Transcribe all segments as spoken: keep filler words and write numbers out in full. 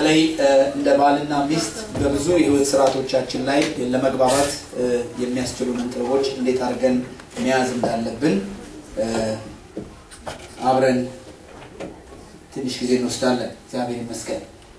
በተለይ እንደ ባልና ሚስት በብዙ የህይወት ስርዓቶቻችን ላይ ለመግባባት የሚያስችሉን ጥበቦች እንዴት አድርገን መያዝ እንዳለብን አብረን ትንሽ ጊዜ እንወስዳለን። እግዚአብሔር ይመስገን።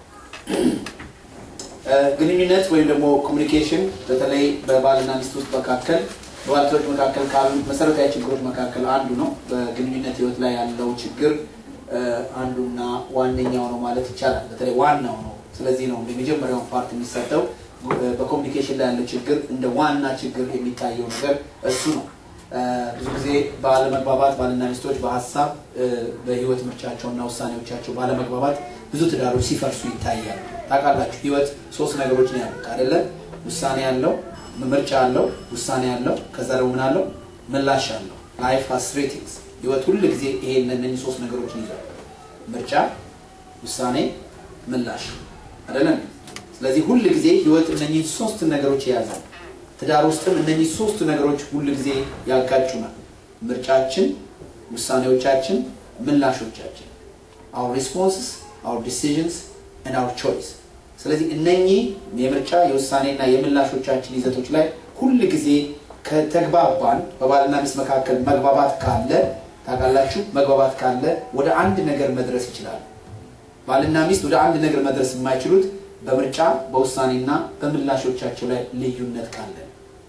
ግንኙነት ወይም ደግሞ ኮሙኒኬሽን በተለይ በባልና ሚስት ውስጥ መካከል በባልቶች መካከል ካሉ መሰረታዊ ችግሮች መካከል አንዱ ነው። በግንኙነት ህይወት ላይ ያለው ችግር አንዱና ዋነኛው ነው ማለት ይቻላል። በተለይ ዋናው ነው። ስለዚህ ነው የመጀመሪያው ፓርት የሚሰጠው በኮሙኒኬሽን ላይ ያለው ችግር እንደ ዋና ችግር የሚታየው ነገር እሱ ነው። ብዙ ጊዜ ባለመግባባት ባልና ሚስቶች በሐሳብ በህይወት ምርጫቸውና ውሳኔዎቻቸው ባለመግባባት ብዙ ትዳሮች ሲፈርሱ ይታያል። ታውቃላችሁ ህይወት ሶስት ነገሮች ነው ያሉት አይደለ? ውሳኔ ያለው፣ ምርጫ ያለው፣ ውሳኔ ያለው፣ ከዛ ደግሞ ምን አለው? ምላሽ ያለው። ላይፍ ሃዝ three things። ህይወት ሁሉ ጊዜ ይሄንን ሶስት ነገሮችን ይዟል። ምርጫ፣ ውሳኔ፣ ምላሽ አይደለም? ስለዚህ ሁሉ ጊዜ ህይወት እነኚህ ሶስት ነገሮች ያዛል። ትዳር ውስጥም እነኚህ ሶስት ነገሮች ሁሉ ጊዜ ያጋጩናል። ምርጫችን፣ ውሳኔዎቻችን፣ ምላሾቻችን። our responses, our decisions and our choice። ስለዚህ እነኚህ የምርጫ የውሳኔና የምላሾቻችን ይዘቶች ላይ ሁሉ ጊዜ ከተግባባን በባልና ሚስት መካከል መግባባት ካለ ታውቃላችሁ መግባባት ካለ ወደ አንድ ነገር መድረስ ይችላል። ባልና ሚስት ወደ አንድ ነገር መድረስ የማይችሉት በምርጫ በውሳኔና በምላሾቻቸው ላይ ልዩነት ካለ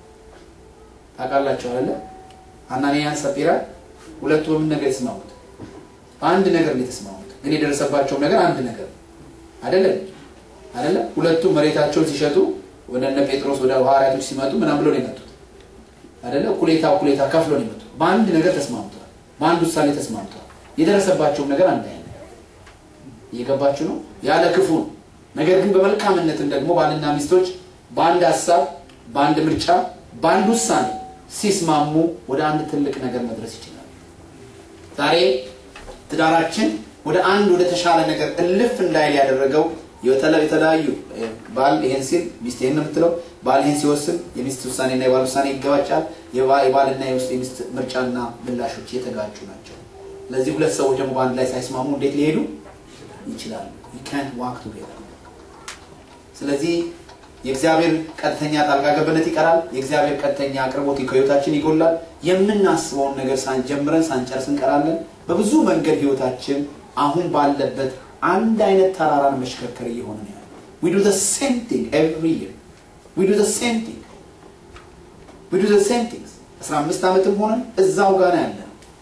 ታውቃላችሁ አይደል? አናንያና ሰጲራ ሁለቱ በምን ነገር ተስማሙት? አንድ ነገር ላይ ተስማሙት። ግን የደረሰባቸው ነገር አንድ ነገር አይደለም አይደለም? ሁለቱ መሬታቸውን ሲሸጡ ወደ እነ ጴጥሮስ ወደ ሐዋርያቶች ሲመጡ ምናምን ብለው ነው የመጡት አይደለ? ኩሌታ ኩሌታ ከፍሎ ነው የመጡት። በአንድ ነገር ተስማምተዋል። በአንድ ውሳኔ ተስማምተዋል። የደረሰባቸው ነገር አንድ አይነት እየገባችሁ ነው? ያለ ክፉ ነገር ግን በመልካምነት ደግሞ ባልና ሚስቶች በአንድ ሐሳብ በአንድ ምርጫ በአንድ ውሳኔ ሲስማሙ ወደ አንድ ትልቅ ነገር መድረስ ይችላል። ዛሬ ትዳራችን ወደ አንድ ወደ ተሻለ ነገር እልፍ እንዳይል ያደረገው የተለያዩ ባል ይሄን ሲል ሚስት ይሄን የምትለው ባል ይሄን ሲወስን የሚስት ውሳኔና የባል ውሳኔ ይገባጫል። የባልና የሚስት ምርጫና ምላሾች የተጋጩ ናቸው። ለዚህ ሁለት ሰዎች ደግሞ በአንድ ላይ ሳይስማሙ እንዴት ሊሄዱ ይችላሉ? you can't walk together። ስለዚህ የእግዚአብሔር ቀጥተኛ ጣልቃ ገብነት ይቀራል። የእግዚአብሔር ቀጥተኛ አቅርቦት ከህይወታችን ይጎላል። የምናስበውን ነገር ሳንጀምረን ሳንጨርስ እንቀራለን። በብዙ መንገድ ህይወታችን አሁን ባለበት አንድ አይነት ተራራን መሽከርከር እየሆነ ነው። we do the same thing every year we do the same thing we do the same things አስራ አምስት ዓመትም ሆነን እዛው ጋር ያለን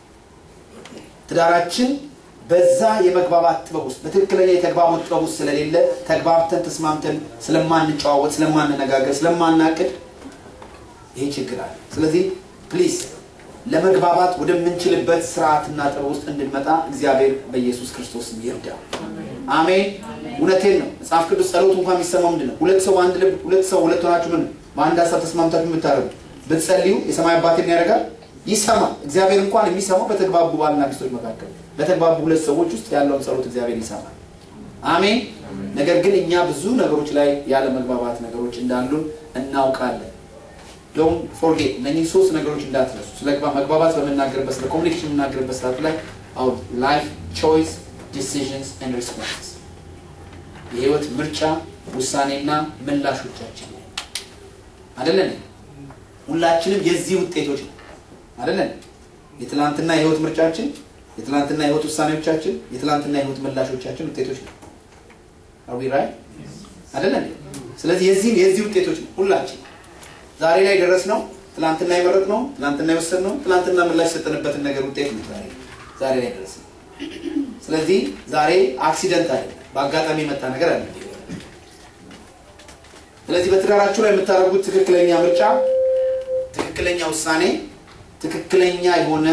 ትዳራችን በዛ የመግባባት ጥበብ ውስጥ በትክክለኛ የተግባቦት ጥበብ ውስጥ ስለሌለ ተግባብተን ተስማምተን ስለማንጫወት ስለማንነጋገር ስለማናቅድ ይሄ ችግር አለ። ስለዚህ ፕሊዝ ለመግባባት ወደምንችልበት ስርዓትና ጥበብ ውስጥ እንድንመጣ እግዚአብሔር በኢየሱስ ክርስቶስ ይርዳል። አሜን። እውነቴን ነው። መጽሐፍ ቅዱስ ጸሎት እንኳን የሚሰማው ምንድነው? ሁለት ሰው አንድ ልብ ሁለት ሰው ሁለት ሆናችሁ ምን በአንድ ሐሳብ ተስማምታችሁ የምታረጉ ብትጸልዩ የሰማይ አባት የሚያደርጋል ይሰማል። እግዚአብሔር እንኳን የሚሰማው በተግባቡ ባልና ሚስቶች መካከል በተግባቡ ሁለት ሰዎች ውስጥ ያለውን ጸሎት እግዚአብሔር ይሰማል። አሜን። ነገር ግን እኛ ብዙ ነገሮች ላይ ያለ መግባባት ነገሮች እንዳሉን እናውቃለን። don't forget እነኚህ ሶስት ነገሮች እንዳትረሱ። ስለ መግባባት በመናገርበት ስለ ኮሙኒኬሽን በመናገርበት ሰዓት ላይ our life choice decisions and responses የህይወት ምርጫ ውሳኔና ምላሾቻችን አይደለም? ሁላችንም የዚህ ውጤቶች አይደለም? የትላንትና የህይወት ምርጫችን የትላንትና የህይወት ውሳኔዎቻችን የትላንትና የህይወት ምላሾቻችን ውጤቶች ነው። are we right? አይደለም? ስለዚህ የዚህ የዚህ ውጤቶች ሁላችን ዛሬ ላይ ደረስነው ትላንትና የመረጥነው ትላንትና የወሰንነው ትላንትና ምላሽ ሰጠንበት ነገር ውጤት ነው ዛሬ ዛሬ ላይ ደረስነው። ስለዚህ ዛሬ አክሲደንት አይደለም በአጋጣሚ የመጣ ነገር አይደለም። ስለዚህ በትዳራችሁ ላይ የምታደርጉት ትክክለኛ ምርጫ ትክክለኛ ውሳኔ ትክክለኛ የሆነ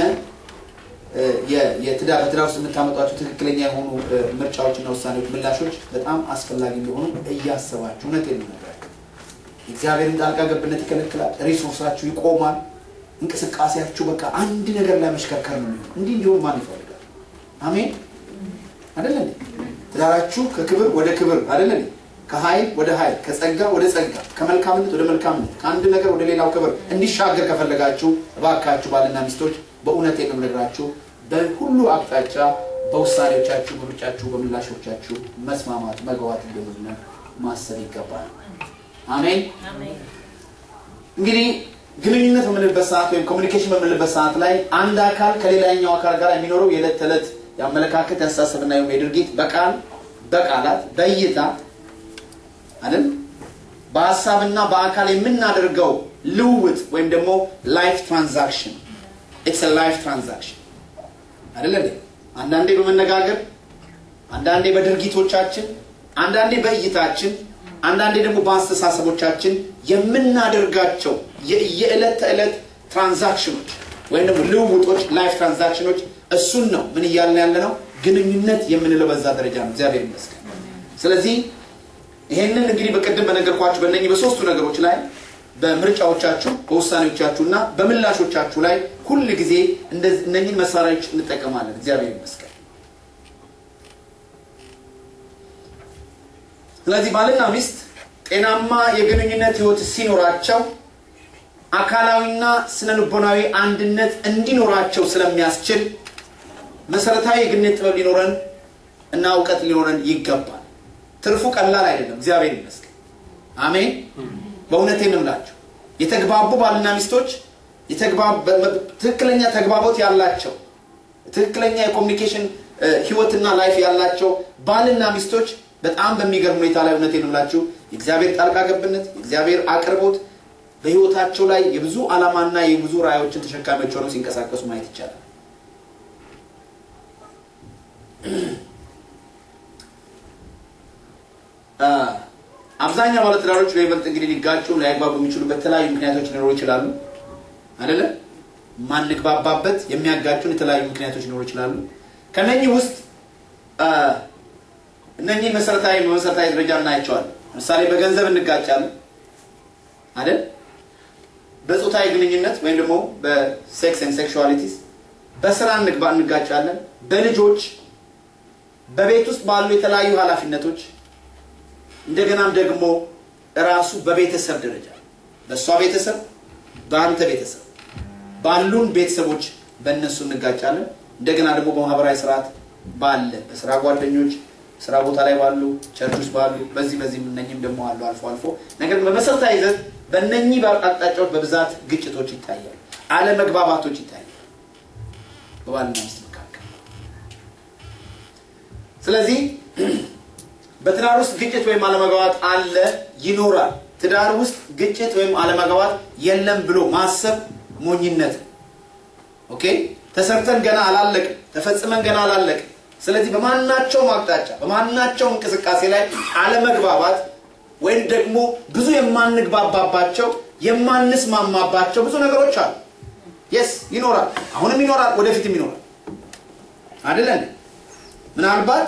የትዳር በትዳር ውስጥ የምታመጣቸው ትክክለኛ የሆኑ ምርጫዎችና ውሳኔዎች ምላሾች በጣም አስፈላጊ እንደሆኑ እያሰባችሁ እውነቴን ነው። እግዚአብሔርን ጣልቃ ገብነት ይከለክላል። ሪሶርሳችሁ ይቆማል። እንቅስቃሴያችሁ በቃ አንድ ነገር ላይ መሽከርከር ነው። እንዲህ እንዲሆን ማን ይፈልጋል? አሜን አይደለም? ትዳራችሁ ከክብር ወደ ክብር አይደለም? ከኃይል ወደ ኃይል ከጸጋ ወደ ጸጋ ከመልካምነት ወደ መልካምነት ከአንድ ነገር ወደ ሌላው ክብር እንዲሻገር ከፈለጋችሁ እባካችሁ ባልና ሚስቶች በእውነት የምነግራችሁ በሁሉ አቅጣጫ በውሳኔዎቻችሁ በምርጫችሁ በምላሾቻችሁ መስማማት መግባባት እንደሆነ ማሰብ ይገባል አሜን አሜን እንግዲህ ግንኙነት በምንልበት ሰዓት ወይም ኮሙኒኬሽን በምንልበት ሰዓት ላይ አንድ አካል ከሌላኛው አካል ጋር የሚኖረው የዕለት ተዕለት ያመለካከት ያሳሰብና የድርጊት በቃል በቃላት በእይታ አይደል በሐሳብና በአካል የምናደርገው ልውውጥ ወይም ደግሞ ላይፍ ትራንዛክሽን it's a life transaction አይደል አንዳንዴ በመነጋገር አንዳንዴ በድርጊቶቻችን አንዳንዴ በእይታችን አንዳንዴ ደግሞ በአስተሳሰቦቻችን የምናደርጋቸው የዕለት ተዕለት ትራንዛክሽኖች ወይም ደግሞ ልውውጦች ላይፍ ትራንዛክሽኖች እሱን ነው ምን ይያልን ያለነው ግንኙነት የምንለው በዛ ደረጃ ነው እግዚአብሔር ይመስገን ስለዚህ ይሄንን እንግዲህ በቀደም በነገርኳችሁ በእነኚህ በሶስቱ ነገሮች ላይ በምርጫዎቻችሁ በውሳኔዎቻችሁና በምላሾቻችሁ ላይ ሁሉ ጊዜ እነኚህን መሳሪያዎች እንጠቀማለን እግዚአብሔር ይመስገን ስለዚህ ባልና ሚስት ጤናማ የግንኙነት ህይወት ሲኖራቸው አካላዊና ስነልቦናዊ አንድነት እንዲኖራቸው ስለሚያስችል መሰረታዊ የግንኙነት ጥበብ ሊኖረን እና ዕውቀት ሊኖረን ይገባል ትርፉ ቀላል አይደለም እግዚአብሔር ይመስገን አሜን በእውነቴን እንምላችሁ የተግባቡ ባልና ሚስቶች የተግባቡ ትክክለኛ ተግባቦት ያላቸው ትክክለኛ የኮሙኒኬሽን ህይወትና ላይፍ ያላቸው ባልና ሚስቶች በጣም በሚገርም ሁኔታ ላይ እውነቴን እንምላችሁ የእግዚአብሔር ጣልቃ ገብነት የእግዚአብሔር አቅርቦት በህይወታቸው ላይ የብዙ ዓላማና የብዙ ራእዮችን ተሸካሚዎች ሆነው ሲንቀሳቀሱ ማየት ይቻላል አብዛኛው ባለትዳሮች ለይበልጥ እንግዲህ ሊጋጩ ላይግባቡ የሚችሉበት ተለያዩ ምክንያቶች ሊኖሩ ይችላሉ አይደለ ማንግባባበት የሚያጋጩን የተለያዩ ምክንያቶች ሊኖሩ ይችላሉ ከነኚህ ውስጥ እነኚህ መሰረታዊ መሰረታዊ ደረጃ እናያቸዋለን ለምሳሌ በገንዘብ እንጋጫለን አይደል በጾታዊ ግንኙነት ወይም ደግሞ በሴክስ ኤንድ ሴክሹዋሊቲስ በስራ እንግባ እንጋጫለን በልጆች በቤት ውስጥ ባሉ የተለያዩ ኃላፊነቶች እንደገናም ደግሞ ራሱ በቤተሰብ ደረጃ በሷ ቤተሰብ በአንተ ቤተሰብ ባሉን ቤተሰቦች በእነሱ እንጋጫለን እንደገና ደግሞ በማህበራዊ ስርዓት ባለ በስራ ጓደኞች ስራ ቦታ ላይ ባሉ ቸርቾች ባሉ በዚህ በዚህ እነኚህም ደግሞ አሉ አልፎ አልፎ ነገር በመሰረታዊ ይዘት በእነኚህ በአቅጣጫዎች በብዛት ግጭቶች ይታያሉ አለመግባባቶች ይታያሉ በባልና ሚስት መካከል ስለዚህ በትዳር ውስጥ ግጭት ወይም አለመግባባት አለ ይኖራል ትዳር ውስጥ ግጭት ወይም አለመግባባት የለም ብሎ ማሰብ ሞኝነት ኦኬ ተሰርተን ገና አላለቀ ተፈጽመን ገና አላለቀ ስለዚህ በማናቸው ማቅጣጫ በማናቸው እንቅስቃሴ ላይ አለመግባባት ወይም ደግሞ ብዙ የማንግባባባቸው የማንስማማባቸው ብዙ ነገሮች አሉ yes ይኖራል አሁንም ይኖራል ወደፊትም ይኖራል አይደለም ምናልባት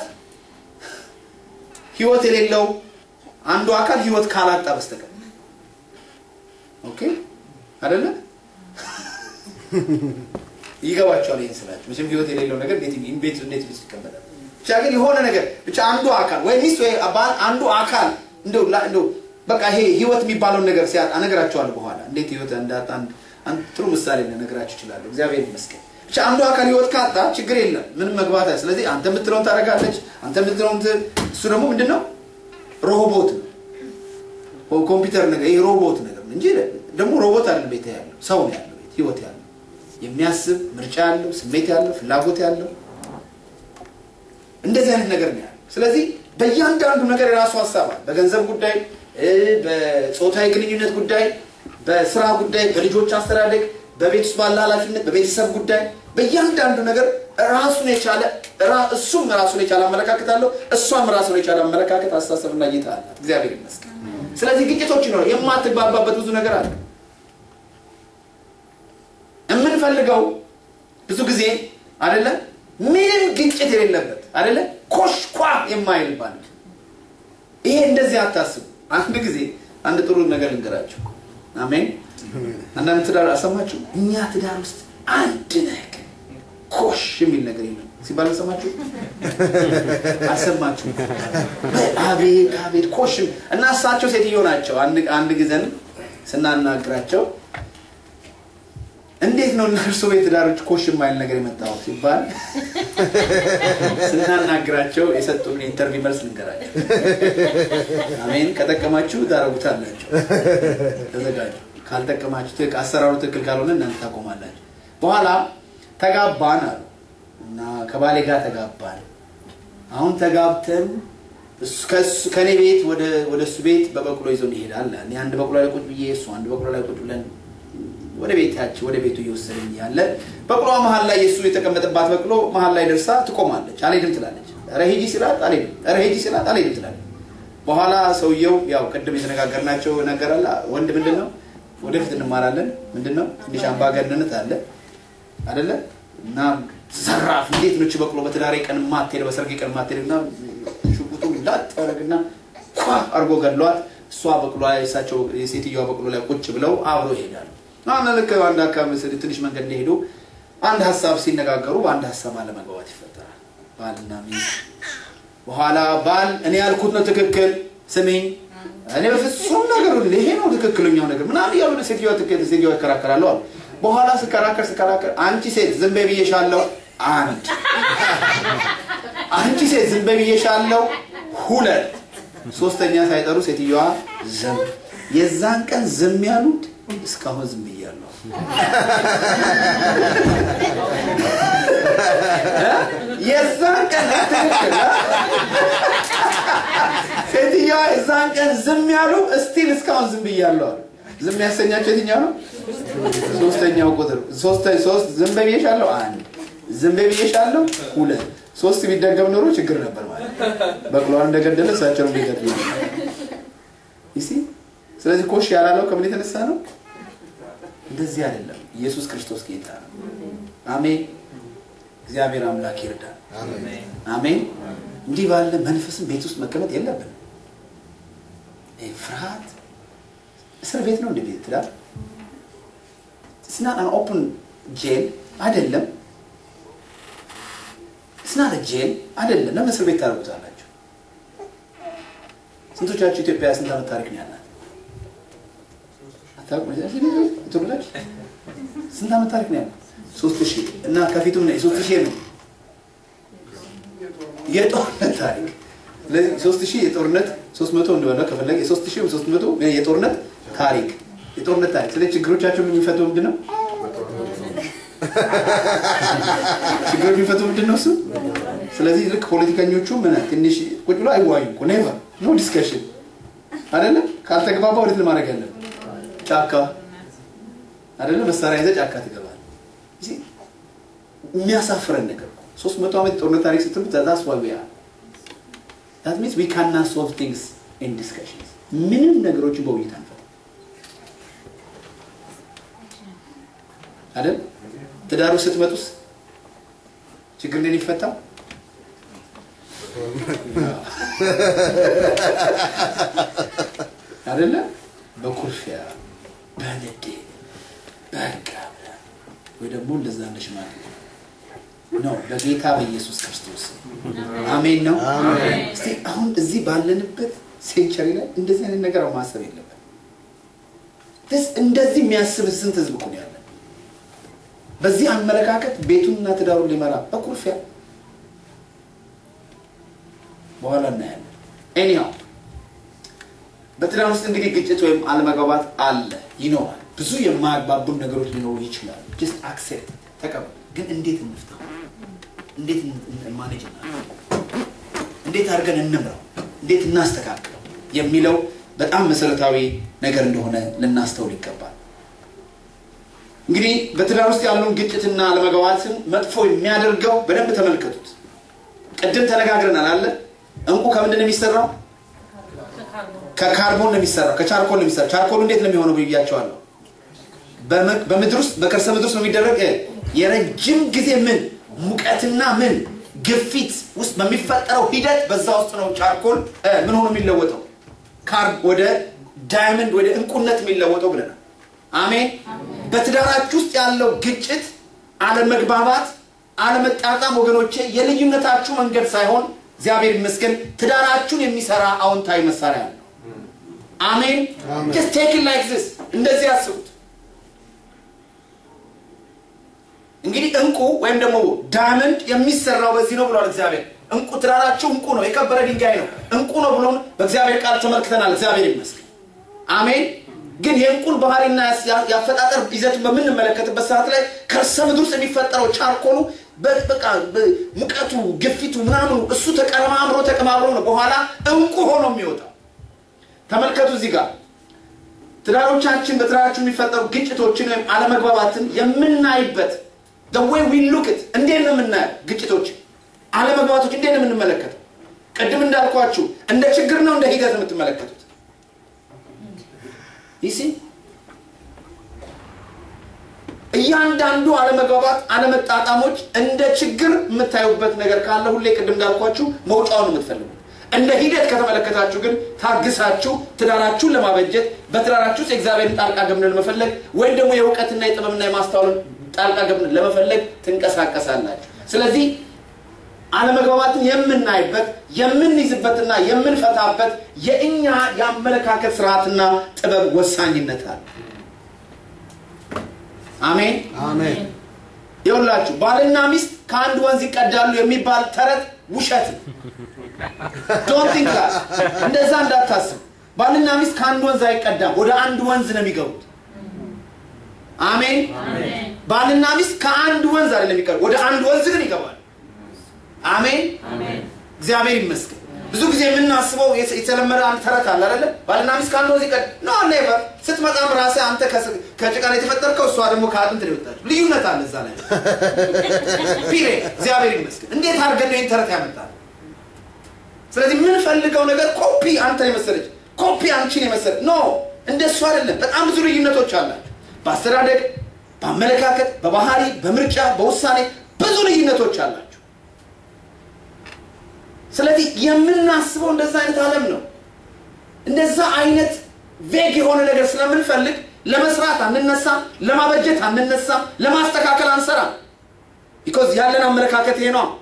ህይወት የሌለው አንዱ አካል ህይወት ካላጣ በስተቀር ኦኬ አይደለ ይገባቸዋል ይሄን ስላችሁ ምንም ህይወት የሌለው ነገር እንዴት ኢንቤት እንዴት ይስከመዳል ብቻ ግን የሆነ ነገር ብቻ አንዱ አካል ወይ ሚስት ወይ አባል አንዱ አካል እንደው እንደው በቃ ይሄ ህይወት የሚባለው ነገር ሲያጣ ነገራቸዋል በኋላ እንዴት ህይወት እንዳጣ አንድ ጥሩ ምሳሌ ልነግራችሁ ይችላል እግዚአብሔር ይመስገን ብቻ አንዱ አካል ህይወት ካጣ ችግር የለም ምንም መግባት አይደለም ስለዚህ አንተ የምትለውን ታረጋለች አንተ የምትለውን እሱ ደግሞ ምንድነው ሮቦት ነው ኮምፒውተር ነገር ይሄ ሮቦት ነገር እንጂ ደግሞ ሮቦት አይደለም ቤት ያለው ሰው ነው ያለው ህይወት ያለው የሚያስብ ምርጫ ያለው ስሜት ያለው ፍላጎት ያለው እንደዚህ አይነት ነገር ነው ያለው ስለዚህ በእያንዳንዱ ነገር የራሱ ሐሳብ አለ በገንዘብ ጉዳይ በጾታዊ ግንኙነት ጉዳይ በስራ ጉዳይ በልጆች አስተዳደግ በቤት ውስጥ ባለ ኃላፊነት በቤተሰብ ጉዳይ በእያንዳንዱ ነገር ራሱን የቻለ እሱም ራሱን የቻለ አመለካከት አለው እሷም ራሱን የቻለ አመለካከት አስተሳሰብና እይታ አለ እግዚአብሔር ይመስገን ስለዚህ ግጭቶች ነው የማትግባባበት ብዙ ነገር አለ እምንፈልገው ብዙ ብዙ ጊዜ አይደለ ምንም ግጭት የሌለበት አይደለ ኮሽኳ የማይልባል ይሄ እንደዚህ አታስቡ አንድ ጊዜ አንድ ጥሩ ነገር ልንገራችሁ አሜን አንዳንድ ትዳር አሰማችሁ እኛ ትዳር ውስጥ አንድ ነገር ኮሽ የሚል ነገር የለም ሲባል አሰማችሁ አሰማችሁ አቤት አቤት ኮሽ እና እሳቸው ሴትዮ ናቸው አንድ አንድ ጊዜ ስናናግራቸው እንዴት ነው እነርሱ ቤት ዳርች ኮሽ የማይል ነገር የመጣው ሲባል ስናናግራቸው የሰጡን ኢንተርቪው መልስ ልንገራቸው አሜን ከተቀማችሁ ታረጉታላችሁ ተዘጋጁ ካልተቀማችሁ ትክ አሰራሩ ትክክል ካልሆነ እናንተ ታቆማላችሁ በኋላ ተጋባን አሉ እና ከባሌ ጋር ተጋባን አሁን ተጋብተን ከኔ ቤት ወደ ወደሱ ቤት በበቅሎ ይዞ ይሄዳል እኔ አንድ በቅሎ ላይ ቁጭ ብዬ እሱ አንድ በቅሎ ላይ ቁጭ ብለን ወደ ቤታችን ወደ ቤቱ ይወሰደኝ ያለ በቅሎ መሃል ላይ እሱ የተቀመጠባት በቅሎ መሃል ላይ ደርሳ ትቆማለች አልሄድም ትላለች አረ ሂጂ ሲላት አልሄድም አረ ሂጂ ሲላት አልሄድም ትላለች በኋላ ሰውየው ያው ቀደም የተነጋገርናቸው ነገራላ ወንድ ምንድነው ወደፊት እንማራለን ምንድነው ትንሽ አምባገነንነት አለ አይደለ እና ዘራፍ እንዴት ነው በቅሎ በትዳሬ ቀን ማትሄድ በሰርግ ቀን ማትሄድና ሽጉጡ ላጣረግና አርጎ ገድሏት እሷ በቅሎ ላይ እሳቸው የሴትየዋ በቅሎ ላይ ቁጭ ብለው አብሮ ይሄዳሉ አና ለከ አንድ አካባቢ መስል ትንሽ መንገድ ሄዶ አንድ ሐሳብ ሲነጋገሩ በአንድ ሐሳብ አለመግባባት ይፈጠራል ባልና ሚስት በኋላ ባል እኔ ያልኩት ነው ትክክል ስሚኝ እኔ በፍጹም ነገር ይሄ ነው ትክክለኛው ነገር ምናምን ያሉ ሴትየዋ ትክክል ሴትየዋ ይከራከራሉ አሉ በኋላ ስከራከር ስከራከር አንቺ ሴት ዝም በይ ብዬሻለሁ አንድ አንቺ ሴት ዝም በይ ብዬሻለሁ ሁለት ሶስተኛ ሳይጠሩ ሴትየዋ ዝም የዛን ቀን ዝም ያሉት እስካሁን ዝም ብያለሁ የዛን ቀን ትክክል ሴትየዋ የዛን ቀን ዝም ያሉ እስቲል እስካሁን ዝም ብያለሁ ዝም ያሰኛቸው የትኛው ነው ሶስተኛው ቁጥር ሶስት ሶስት ዝም በብዬሻለሁ አንድ ዝም በብዬሻለሁ ሁለት ሶስት ቢደገም ኖሮ ችግር ነበር ማለት በቅሏን እንደገደለ ሳቸው እንደገደለ ይሲ ስለዚህ ኮሽ ያላለው ከምን የተነሳ ነው እንደዚህ አይደለም ኢየሱስ ክርስቶስ ጌታ ነው አሜን እግዚአብሔር አምላክ ይርዳል አሜን አሜን እንዲህ ባለ መንፈስን ቤት ውስጥ መቀመጥ የለብንም ፍርሃት እስር ቤት ነው እንደ ቤት ትዳር it's not an open jail አይደለም it's not a jail አይደለም ለምን እስር ቤት ታርጉታላችሁ ስንቶቻችሁ ኢትዮጵያ ስንት ዓመት ታሪክ ነው ያላት አታውቁም ኢትዮጵያ ስንት ዓመት ታሪክ ነው ያላት ሶስት ሺህ እና ከፊቱም ነው ሶስት ሺህ ነው የጦርነት ታሪክ ለዚህ ሶስት ሺህ የጦርነት ሶስት መቶ እንደሆነ ከፈለገ ሶስት ሺህ ሶስት መቶ የጦርነት ታሪክ የጦርነት ታሪክ ስለዚህ ችግሮቻቸው ምን ይፈቱ ምንድነው ችግሮች ይፈቱ ምንድነው እሱ ስለዚህ ልክ ፖለቲከኞቹ ምን ትንሽ ቁጭ ብለው አይዋዩ never no discussion አይደለ ካልተግባባ ወደ ለማድረግ ያለ ጫካ አይደለ መሳሪያ ይዘ ጫካ ትገባል እሺ የሚያሳፍረን ነገር ሶስት መቶ ዓመት ጦርነት ታሪክ ስትሉ that's why we are that means we cannot solve things in discussions ምንም ነገሮች በውይይት አንፈታ አይደል ትዳሩ ስትመጡስ ችግር እንዴት ይፈታ አይደለ በኩርፊያ በንዴት በቃ ወይ ደግሞ እንደዛ እንደሽማል ነው በጌታ በኢየሱስ ክርስቶስ አሜን ነው አሜን እስቲ አሁን እዚህ ባለንበት ሴንቸሪ ላይ እንደዚህ አይነት ነገር ማሰብ የለበት this እንደዚህ የሚያስብ ስንት ህዝብ እኮ ያለ በዚህ አመለካከት ቤቱንና ትዳሩን ሊመራ በኩርፊያ በኋላ እናያለን anyhow በትዳር ውስጥ እንግዲህ ግጭት ወይም አለመግባባት አለ ይኖራል ብዙ የማያግባቡን ነገሮች ሊኖሩ ይችላል just accept ተቀበል ግን እንዴት እንፍታው እንዴት ማኔጅ እናደርግ እንዴት አድርገን እንምራው እንዴት እናስተካክለው የሚለው በጣም መሰረታዊ ነገር እንደሆነ ልናስተውል ይገባል እንግዲህ በትዳር ውስጥ ያለውን ግጭትና አለመግባባትን መጥፎ የሚያደርገው በደንብ ተመልከቱት ቀደም ተነጋግረናል አለ እንቁ ከምንድን ነው የሚሰራው ከካርቦን ነው የሚሰራው ከቻርኮል ነው የሚሰራው ቻርኮል እንዴት ነው የሚሆነው ብያቸዋለሁ በምድር ውስጥ በከርሰ ምድር ውስጥ ነው የሚደረግ የረጅም ጊዜ ምን ሙቀትና ምን ግፊት ውስጥ በሚፈጠረው ሂደት በዛ ውስጥ ነው ቻርኮል ምን ሆኖ የሚለወጠው ካርብ ወደ ዳይመንድ ወደ እንቁነት የሚለወጠው ብለናል አሜን በትዳራችሁ ውስጥ ያለው ግጭት አለመግባባት አለመጣጣም ወገኖቼ የልዩነታችሁ መንገድ ሳይሆን እግዚአብሔር ይመስገን ትዳራችሁን የሚሰራ አዎንታዊ መሳሪያ ነው አሜን just take it like this እንደዚህ አስቡት እንግዲህ እንቁ ወይም ደግሞ ዳይመንድ የሚሰራው በዚህ ነው ብሏል እግዚአብሔር እንቁ ትራራችሁ እንቁ ነው የከበረ ድንጋይ ነው እንቁ ነው ብሎን በእግዚአብሔር ቃል ተመልክተናል እግዚአብሔር ይመስገን አሜን ግን የእንቁን ባህሪና ያፈጣጠር ይዘት በምንመለከትበት ሰዓት ላይ ከርሰ ምድር ውስጥ የሚፈጠረው ቻርኮሉ በቃ ሙቀቱ ግፊቱ ምናምኑ እሱ ተቀማምሮ ተቀማምሮ ነው በኋላ እንቁ ሆኖ የሚወጣው ተመልከቱ እዚህ ጋር ትዳሮቻችን በትዳራችን የሚፈጠሩ ግጭቶችን ወይም አለመግባባትን የምናይበት the way we look at እንዴት ነው የምናየው ግጭቶች አለመግባባቶች እንዴት ነው የምንመለከተው ቀድም እንዳልኳችሁ እንደ ችግር ነው እንደ ሂደት የምትመለከቱት ይሲ እያንዳንዱ አለመግባባት አለመጣጣሞች እንደ ችግር የምታዩበት ነገር ካለ ሁሌ ቀድም እንዳልኳችሁ መውጫውን የምትፈልጉ እንደ ሂደት ከተመለከታችሁ ግን ታግሳችሁ ትዳራችሁን ለማበጀት በትዳራችሁ እግዚአብሔርን ጣልቃ ገብነን ለመፈለግ ወይ ደግሞ የውቀትና የጥበብና የማስተዋልን ጣልቃ ገብነን ለመፈለግ ትንቀሳቀሳላችሁ ስለዚህ አለመግባባትን የምናይበት የምንይዝበትና የምንፈታበት የእኛ ያመለካከት ስርዓትና ጥበብ ወሳኝነት አለ አሜን አሜን ይሁንላችሁ ባልና ሚስት ከአንድ ወንዝ ይቀዳሉ የሚባል ተረት ውሸት don't think that እንደዛ እንዳታስብ ባልና ሚስት ከአንድ ወንዝ አይቀዳም ወደ አንድ ወንዝ ነው የሚገቡት አሜን አሜን ባልና ሚስት ከአንድ ወንዝ አይደለም የሚቀዱ ወደ አንድ ወንዝ ግን ይገባሉ አሜን አሜን እግዚአብሔር ይመስገን ብዙ ጊዜ የምናስበው የተለመደ አንድ ተረት አለ አይደል ባልና ሚስት ከአንድ ወንዝ ይቀድ no never ስትመጣም ራስህ አንተ ከጭቃ ላይ የተፈጠርከው እሷ ደግሞ ከአጥንት ነው የወጣችው ልዩነት አለ እዛ ላይ ፒሬ እግዚአብሔር ይመስገን እንዴት አድርገን ነው ተረት ያመጣል ስለዚህ ምን ፈልገው ነገር ኮፒ አንተ የመሰለች ኮፒ አንቺን የመሰለ ኖ እንደሱ አይደለም በጣም ብዙ ልዩነቶች አላቸው በአስተዳደግ በአመለካከት በባህሪ በምርጫ በውሳኔ ብዙ ልዩነቶች አላቸው ስለዚህ የምናስበው እንደዛ አይነት ዓለም ነው እንደዛ አይነት ቬግ የሆነ ነገር ስለምንፈልግ ለመስራት አንነሳ ለማበጀት አንነሳ ለማስተካከል አንሰራ because ያለን አመለካከት ይሄ ነው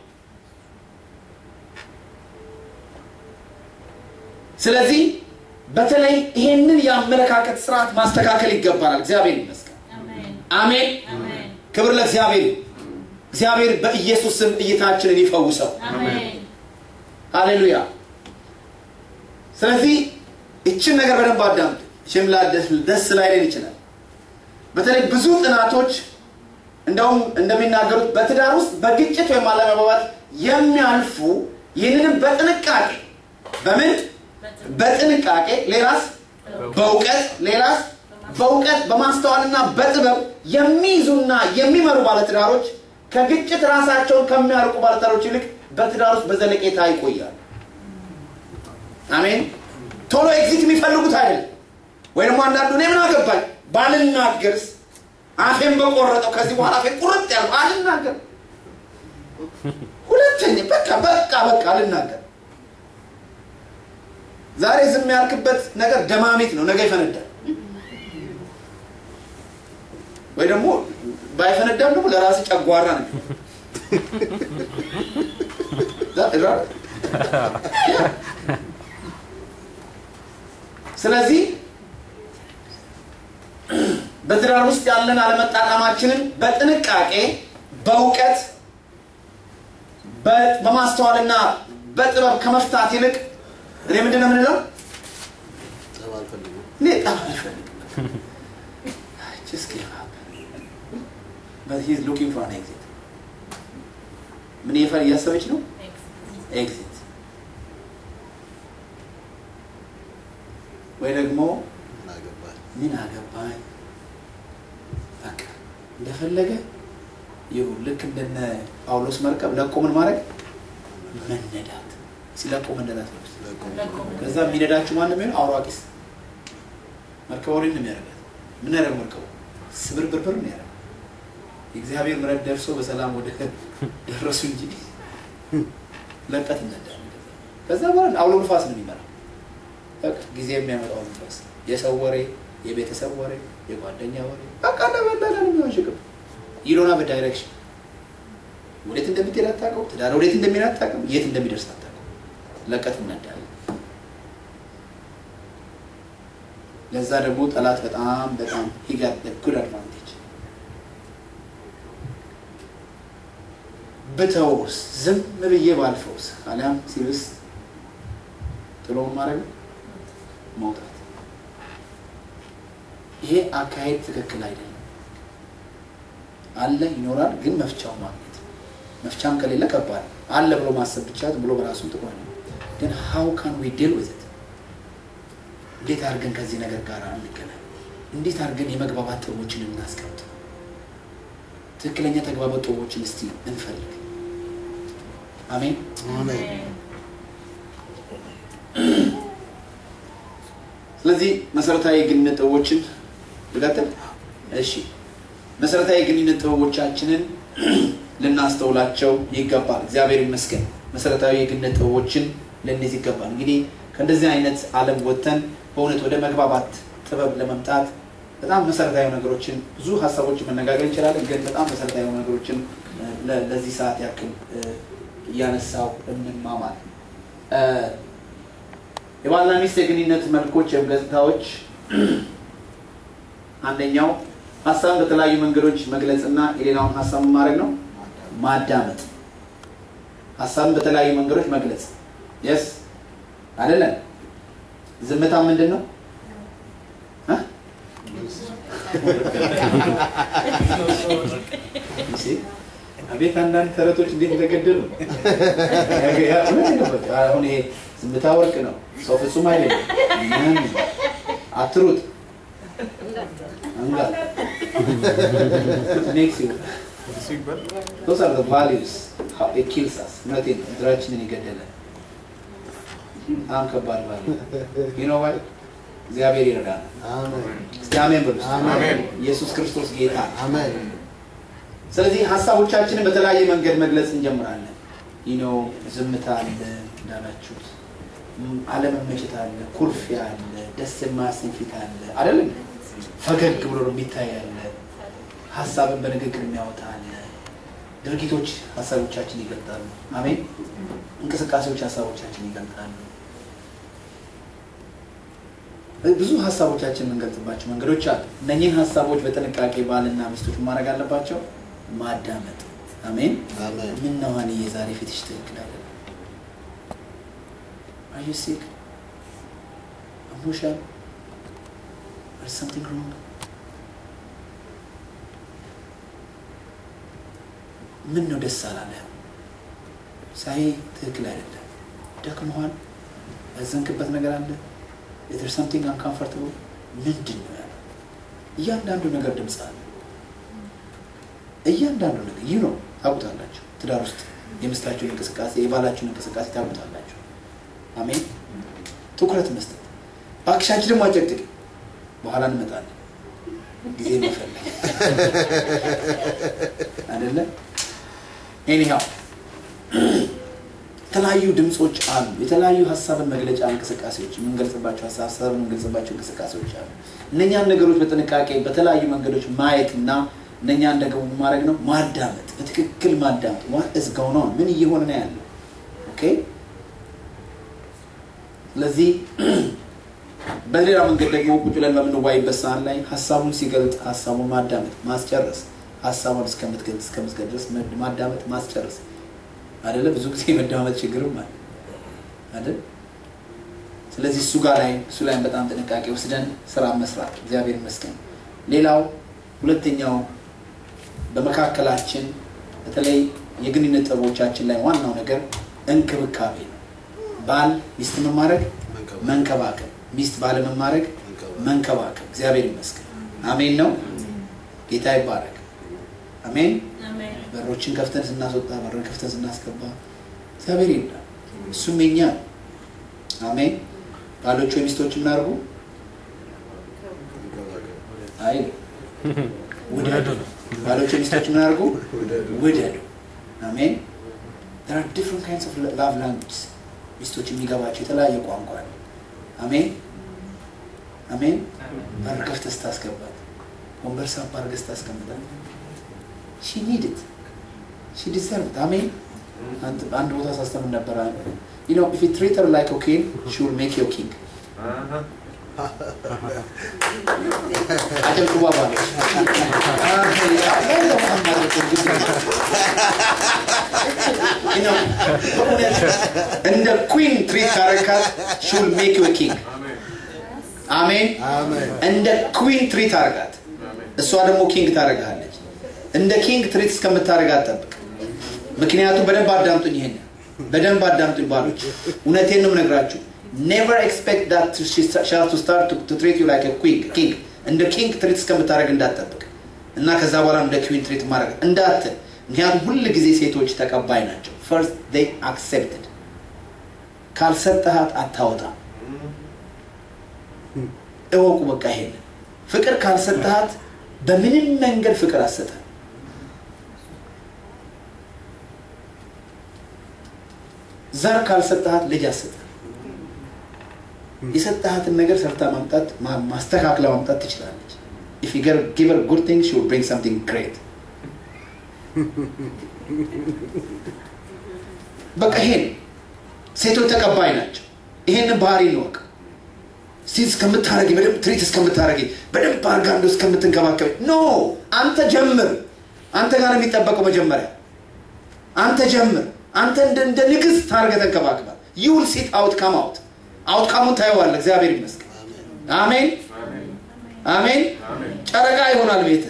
ስለዚህ በተለይ ይሄንን ያመለካከት ስርዓት ማስተካከል ይገባናል እግዚአብሔር ይመስገን አሜን አሜን አሜን ክብር ለእግዚአብሔር እግዚአብሔር በኢየሱስ ስም እይታችንን ይፈውሰው አሜን ሃሌሉያ ስለዚህ እቺን ነገር በደንብ አዳምጡ ሸምላ ደስ ላይለን ይችላል በተለይ ብዙ ጥናቶች እንደውም እንደሚናገሩት በትዳር ውስጥ በግጭት ወይ አለመግባባት የሚያልፉ ይህንንም በጥንቃቄ በምን በጥንቃቄ ሌላስ በእውቀት ሌላስ በእውቀት በማስተዋልና በጥበብ የሚይዙና የሚመሩ ባለትዳሮች ከግጭት ራሳቸውን ከሚያርቁ ባለትዳሮች ይልቅ በትዳር ውስጥ በዘለቄታ ይቆያሉ አሜን ቶሎ ኤግዚት የሚፈልጉት አይደል ወይ ደግሞ አንዳንዱ ነው ምን አገባኝ ባልናገርስ አፌን በቆረጠው ከዚህ በኋላ አፌን ቁርጥ ያለው ባልናገር ሁለተኛ በቃ በቃ በቃ አልናገር ዛሬ ዝም ያልክበት ነገር ደማሚት ነው ነገ ይፈነዳል ወይ ደግሞ ባይፈነዳም ደግሞ ለራስ ጨጓራ ነው ዛሬ ስለዚህ በትዳር ውስጥ ያለን አለመጣጣማችንን በጥንቃቄ በእውቀት በማስተዋልና በጥበብ ከመፍታት ይልቅ እኔ ምንድነው ምንለው ጠባል ፈልጉ ጠባል ፈልጉ just give up but he's looking for an exit ምን ይፈር ያሰበች ነው exit ወይ ደግሞ ናገባል ምን አገባኝ በቃ እንደፈለገ ይሁን ልክ እንደነ ጳውሎስ መርከብ ለቆ ምን ማድረግ መነዳት ሲለቆ መነዳት ነው ከዛ የሚነዳችሁ ማን ነው አውራቂስ መርከቡን ነው የሚያደርጋት ምን ያደርግ መርከቡ ስብርብርብር ነው ያደርጋት እግዚአብሔር ምረት ደርሶ በሰላም ወደ ደረሱ እንጂ ለቀት እንደዳል ከዛ በኋላ አውሎ ንፋስ ነው የሚመራው በቃ ጊዜ የሚያመጣው ንፋስ የሰው ወሬ የቤተሰብ ወሬ የጓደኛ ወሬ በቃ ለበላላ ነው የሚወሽቀው ይሎና በዳይሬክሽን ወዴት እንደምትሄድ አታውቅም ትዳር ወዴት እንደሚሄድ አታውቅም የት እንደሚደርስ አታውቅም ለቀት እንደዳል ለዛ ደግሞ ጠላት በጣም በጣም he got the good advantage ብተውስ ዝም ብዬ ባልፈውስ አሊያም ሲብስ ጥሎ ማረግ መውጣት ይሄ አካሄድ ትክክል አይደለም አለ ይኖራል ግን መፍቻው ማለት መፍቻም ከሌለ ከባድ አለ ብሎ ማሰብ ብቻ ብሎ በራሱ ጥሩ ነው ግን how can we deal with it እንዴት አድርገን ከዚህ ነገር ጋር አንገናኝ እንዴት አድርገን የመግባባት ጥበቦችን እናስቀምጥ ትክክለኛ ተግባባት ጥበቦችን እስቲ እንፈልግ አሜን አሜን ስለዚህ መሰረታዊ ግንኙነት ጥበቦችን ልቀጥል እሺ መሰረታዊ ግንኙነት ጥበቦቻችንን ልናስተውላቸው ይገባል እግዚአብሔር ይመስገን መሰረታዊ ግንኙነት ጥበቦችን ለነዚህ ይገባል እንግዲህ ከእንደዚህ አይነት ዓለም ወጥተን በእውነት ወደ መግባባት ጥበብ ለመምጣት በጣም መሰረታዊ ነገሮችን ብዙ ሐሳቦችን መነጋገር እንችላለን ግን በጣም መሰረታዊ ነገሮችን ለዚህ ሰዓት ያክል ያነሳው እንማማር የባልና ሚስት የግንኙነት መልኮች የገጽታዎች አንደኛው ሐሳብን በተለያዩ መንገዶች መግለጽና የሌላውን ሐሳብ ማድረግ ነው ማዳመጥ ሐሳብን በተለያዩ መንገዶች መግለጽ yes አይደለም ዝምታ ምንድነው አ እሺ አቤት አንዳንድ ተረቶች እንዴት ተገደሉ ያ ምን ነው አሁን ይሄ ዝምታ ወርቅ ነው ሰው ፍጹም አይደለም አትሩት እንጋ makes you those are the values how it kills us nothing ድራችንን ይገደላል አም ከባድ ባል you know why እግዚአብሔር ይረዳናል አሜን አሜን ብሉ አሜን ኢየሱስ ክርስቶስ ጌታ አሜን ስለዚህ ሐሳቦቻችንን በተለያየ መንገድ መግለጽ እንጀምራለን you know ዝምታ አለ እንዳላችሁት አለመመቸት አለ ኩርፊያ አለ ደስ የማያሰኝ ፊት አለ አይደለም ፈገግ ብሎ የሚታይ አለ ሐሳብን በንግግር የሚያወጣ አለ ድርጊቶች ሐሳቦቻችን ይገልጣሉ አሜን እንቅስቃሴዎች ሐሳቦቻችን ይገልጣሉ ብዙ ሐሳቦቻችን እንገልጽባቸው መንገዶች አሉ እነኚህን ሐሳቦች በጥንቃቄ ባልና ሚስቶች ማድረግ አለባቸው ማዳመጥ አሜን አሜን ምን ነው አኒ የዛሬ ፊትሽ ትክክል አይደለም are you sick emotion or something wrong ምን ነው ደስ አላለ ሳይ ትክክል አይደለም ደክሞሃል ያዘንክበት ነገር አለ is there something uncomfortable ምንድነው ያለው እያንዳንዱ ነገር ድምጽ አለ እያንዳንዱ ነገር you know ታውቁታላችሁ ትዳር ውስጥ የምስታችሁ እንቅስቃሴ የባላችሁ እንቅስቃሴ ታውቁታላችሁ አሜን ትኩረት መስጠት ባክሻችሁ ደግሞ አጨቅጭቅ በኋላ እንመጣለን ጊዜ መፈለግ አይደለ anyhow የተለያዩ ድምጾች አሉ የተለያዩ ሐሳብን መግለጫ እንቅስቃሴዎች የምንገልጽባቸው ሐሳብን የምንገልጽባቸው እንቅስቃሴዎች አሉ እነኛን ነገሮች በጥንቃቄ በተለያዩ መንገዶች ማየትና እነኛን ደግሞ ማድረግ ነው ማዳመጥ በትክክል ማዳመጥ what is going on ምን እየሆነ ነው ያለው ኦኬ ስለዚህ በሌላ መንገድ ደግሞ ቁጭ ብለን በምንወያይበት ሰዓት ላይ ሐሳቡን ሲገልጽ ሐሳቡን ማዳመጥ ማስጨረስ ሐሳቡን እስከምትገልጽ እስከምትገልጽ ድረስ ማዳመጥ ማስጨረስ አይደለ ብዙ ጊዜ መዳመጥ ችግርም አለ አይደል ስለዚህ እሱ ጋር ላይ እሱ ላይ በጣም ጥንቃቄ ወስደን ስራ መስራት እግዚአብሔር ይመስገን ሌላው ሁለተኛው በመካከላችን በተለይ የግንኙነት ጥበቦቻችን ላይ ዋናው ነገር እንክብካቤ ነው ባል ሚስት መማረክ መንከባከብ ሚስት ባል መማረክ መንከባከብ እግዚአብሔር ይመስገን አሜን ነው ጌታ ይባረክ አሜን አሜን በሮችን ከፍተን ስናስወጣ በሮችን ከፍተን ስናስገባ እግዚአብሔር ይርዳል እሱም የኛ አሜን ባሎች ሚስቶች እናርጉ አይ ወደዱ ባሎች ሚስቶች እናርጉ ወደዱ አሜን there are different kinds of love languages ሚስቶች የሚገባቸው የተለያየ ቋንቋ ነው አሜን አሜን ባርከፍተስ ታስገባት ወንበርሳ ባርገስ ታስቀምጣለህ she need it she deserves it amen and and what has asked them nabara you know if you treat her like a king she will make you king uh-huh አጀብ ቁባባ you know and the queen treat ካረካት she will make you a king amen amen and the queen treat አረጋት እሷ ደግሞ king ታረጋለች እንደ king treat እስከምታረጋት ጠብቅ ምክንያቱም በደንብ አዳምጡኝ ይሄን በደንብ አዳምጡኝ ባሎች እውነቴን ነው የምነግራችሁ never expect that she shall to start to, to treat you like a queen king and the king treat እስከምታረግ እንዳትጠብቅ እና ከዛ በኋላ እንደ queen treat ማረግ እንዳትል ምክንያቱም ሁሉ ጊዜ ሴቶች ተቀባይ ናቸው first they accepted ካልሰጠሃት አታውጣ እወቁ በቃ ይሄን ፍቅር ካልሰጠሃት በምንም መንገድ ፍቅር አሰጠ ዘር ካልሰጠሃት ልጅ አሰጠ የሰጠሃትን ነገር ሰርታ ማምጣት ማስተካከል ማምጣት ትችላለች if you give her good things she will bring something great በቃ ይሄን ሴቶች ተቀባይ ናቸው ይሄን ባህሪ ነው ወቅ ሲስ ከምታረጊ በደም ትሪት እስከምታረጊ በደም ባርጋንዶ እስከምትንከባከብ ኖ አንተ ጀምር አንተ ጋር የሚጠበቀው መጀመሪያ አንተ ጀምር አንተ እንደ ንግስ ታርገ ተንከባከባ you will see outcome out outcome ታይዋለ እግዚአብሔር ይመስገን አሜን አሜን ጨረቃ ይሆናል ቤት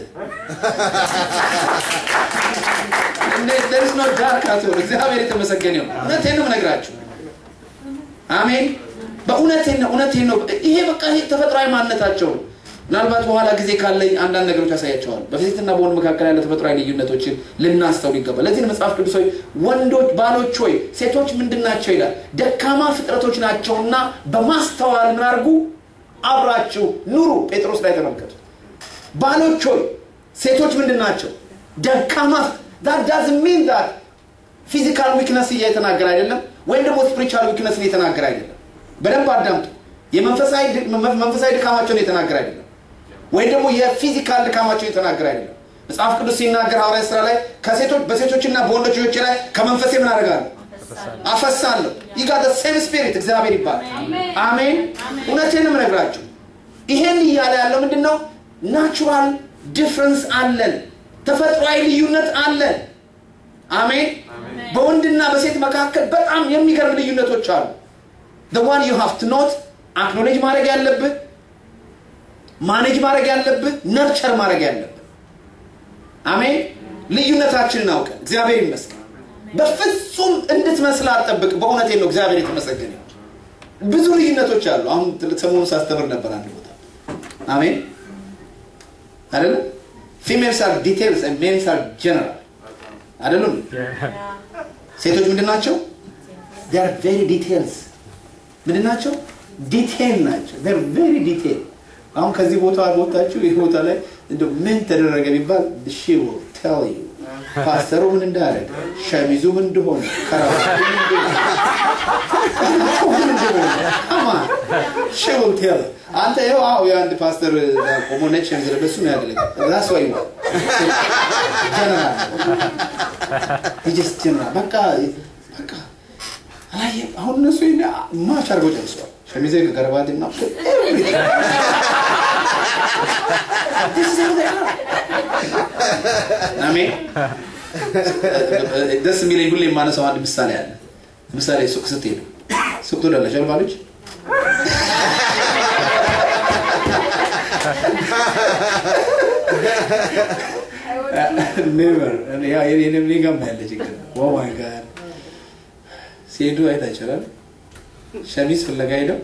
there is no dark at all እግዚአብሔር የተመሰገነ ይሁን እውነቴን ነው የምነግራችሁ አሜን በእውነቴን ነው እውነቴን ነው ይሄ በቃ ይሄ ተፈጥሯዊ ማንነታቸው ምናልባት በኋላ ጊዜ ካለኝ አንዳንድ ነገሮች ያሳያቸዋል በፊትና በወንድ መካከል ያለ ተፈጥሯዊ ልዩነቶችን ልናስተውል ይገባል ለዚህ መጽሐፍ ቅዱስ ሆይ ወንዶች ባሎች ሆይ ሴቶች ምንድናቸው ይላል ደካማ ፍጥረቶች ናቸውና በማስተዋል ምን አርጉ አብራችሁ ኑሩ ጴጥሮስ ላይ ተመልከቱ ባሎች ሆይ ሴቶች ምንድናቸው ደካማ that doesn't mean that physical weakness እየተናገረ አይደለም ወይም ደግሞ spiritual weakness እየተናገረ አይደለም በደንብ አዳምጡ የመንፈሳዊ መንፈሳዊ ድካማቸውን እየተናገረ አይደለም ወይ ደግሞ የፊዚካል ድካማቸውን እየተናገረ አይደለም መጽሐፍ ቅዱስ ሲናገር ሐዋርያት ሥራ ላይ ከሴቶች በሴቶችና በወንዶች ልጆች ላይ ከመንፈሴ ምን አደርጋለሁ አፈሳለሁ you got the same spirit እግዚአብሔር ይባርክ አሜን እውነቴን ነው የምነግራችሁ ይሄን ይያለ ያለው ምንድነው natural difference አለን ተፈጥሯዊ ልዩነት አለን አሜን በወንድና በሴት መካከል በጣም የሚገርም ልዩነቶች አሉ the one you have to note acknowledge ማድረግ ያለብህ ማኔጅ ማድረግ ያለብህ ነርቸር ማድረግ ያለብህ አሜን ልዩነታችንን አውቀን እግዚአብሔር ይመስገን በፍጹም እንድትመስል አትጠብቅ በእውነቴ ነው እግዚአብሔር የተመሰገነ ብዙ ልዩነቶች አሉ አሁን ሰሞኑን ሳስተምር ነበር አንድ ቦታ አሜን አይደል females are details and males are general አይደለም ሴቶች ምንድናቸው they are very details ምንድናቸው ዲቴል ናቸው they are very detail አሁን ከዚህ ቦታ ቦታችሁ ይሄ ቦታ ላይ እንደ ምን ተደረገ ቢባል she will tell you ፓስተሩ ምን እንዳደረገ ሸሚዙ ምን እንደሆነ ከራባቱ ምን እንደሆነ አማ she will tell አንተ ይኸው አው የአንድ ፓስተር ኮሞኔት ሸሚዝ ለበሱ ነው ያደረገ that's why you general he just general በቃ በቃ አይ አሁን ነው ሲና ማች አርጎ ጨርሷል ሸሚዜ ከከረባትና አሜን ደስ የሚለኝ ሁሌ ማነሳው አንድ ምሳሌ አለ ምሳሌ ሱቅ ስትሄዱ ሱቅ ትወዳለሽ አልባለች never and yeah የኔ ምንጋም ያለች ግን oh my god ሲሄዱ አይታችኋል ሸሚዝ ፍለጋ ሄደው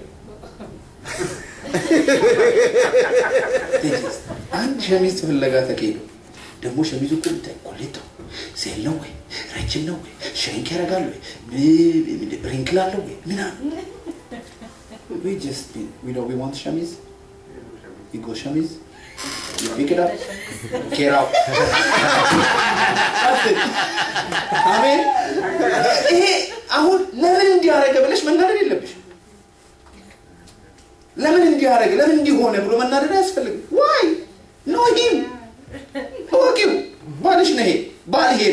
አንድ ሸሚዝ ፍለጋ ተከሄዱ ደግሞ ሸሚዙ ቁልጥ ቁልጥ ሴል ነው ወይ ረጅም ነው ወይ ሸንክ ያረጋል ወይ ሪንክል አለው ወይ ምና we just we know we want ሸሚዝ you go ሸሚዝ you pick it up get out አሜን ይሄ አሁን ለምን እንዲያረገ ብለሽ መናደድ የለብሽ ለምን እንዲያረገ ለምን እንዲሆነ ብሎ መናደድ አያስፈልግም why no him ወቂው ባልሽ ነህ ባል ሄዶ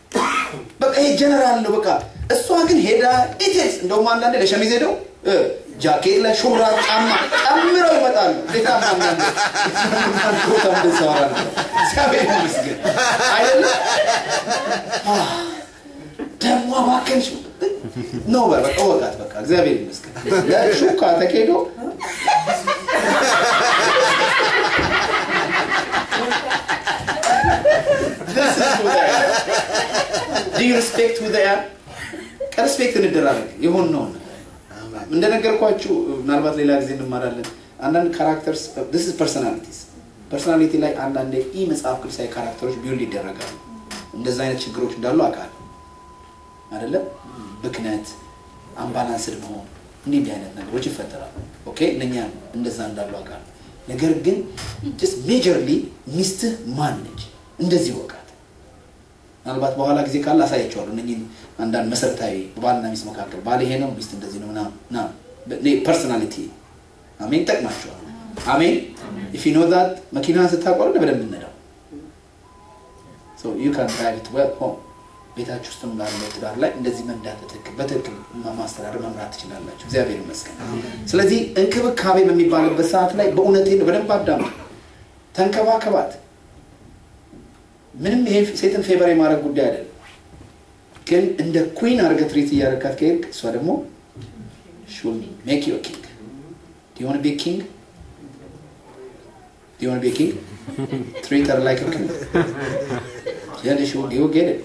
በቃ ይሄ ጀነራል ነው በቃ እሷ ግን ሄዳ ኢቴስ እንደውም አንዳንዴ ለሸሚዝ ሄደው ጃኬት ላይ ሹራብ ጫማ ጨምረው ይመጣሉ ለታማና ነው ተምሰዋራ እግዚአብሔር ይመስገን አይደለም ደሞ ባከንሽ ነው በቃ ወጣት በቃ እግዚአብሔር ይመስገን ለሹካ ተከዶ Do you respect who they are? respect እንደራረግ ይሁን ነው እንደነገርኳችሁ ምናልባት ሌላ ጊዜ እንማራለን አንዳንድ ካራክተርስ this is personalities personality ላይ አንዳንድ ኢ መጽሐፍ ቅዱሳዊ ካራክተሮች ቢውልድ ይደረጋሉ እንደዛ አይነት ችግሮች እንዳሉ አውቃለሁ አይደለ ብክነት አምባላንስድ መሆን እንዲህ አይነት ነገሮች ይፈጠራሉ ኦኬ ለኛ እንደዛ እንዳሉ አውቃለሁ ነገር ግን just majorly ሚስትህ ማን ነች እንደዚህ ወቃት ምናልባት በኋላ ጊዜ ካለ አሳያቸዋለሁ እነኚህ አንዳንድ መሰረታዊ ባልና ሚስት መካከል ባል ይሄ ነው ሚስት እንደዚህ ነው ና ና personality አሜን ተቀማጫው አሜን if you know that መኪናን ስታቆር በደንብ እንነዳው so you can drive it well home ቤታችሁ ውስጥ ባለው ትዳር ላይ እንደዚህ መንዳት ተተክ በትክክል ማስተዳደር መምራት ትችላላችሁ እግዚአብሔር ይመስገን ስለዚህ እንክብካቤ በሚባልበት ሰዓት ላይ በእውነቴ ነው በደንብ አዳም ተንከባከባት ምንም ይሄ ሴትን ፌቨር የማድረግ ጉዳይ አይደለም ግን እንደ ኩዊን አርገት ትሪት ያረካት ከሄድ እሷ ደግሞ should make you a king do you want to be a king do you want to be a king treat her like a king yeah they should you get it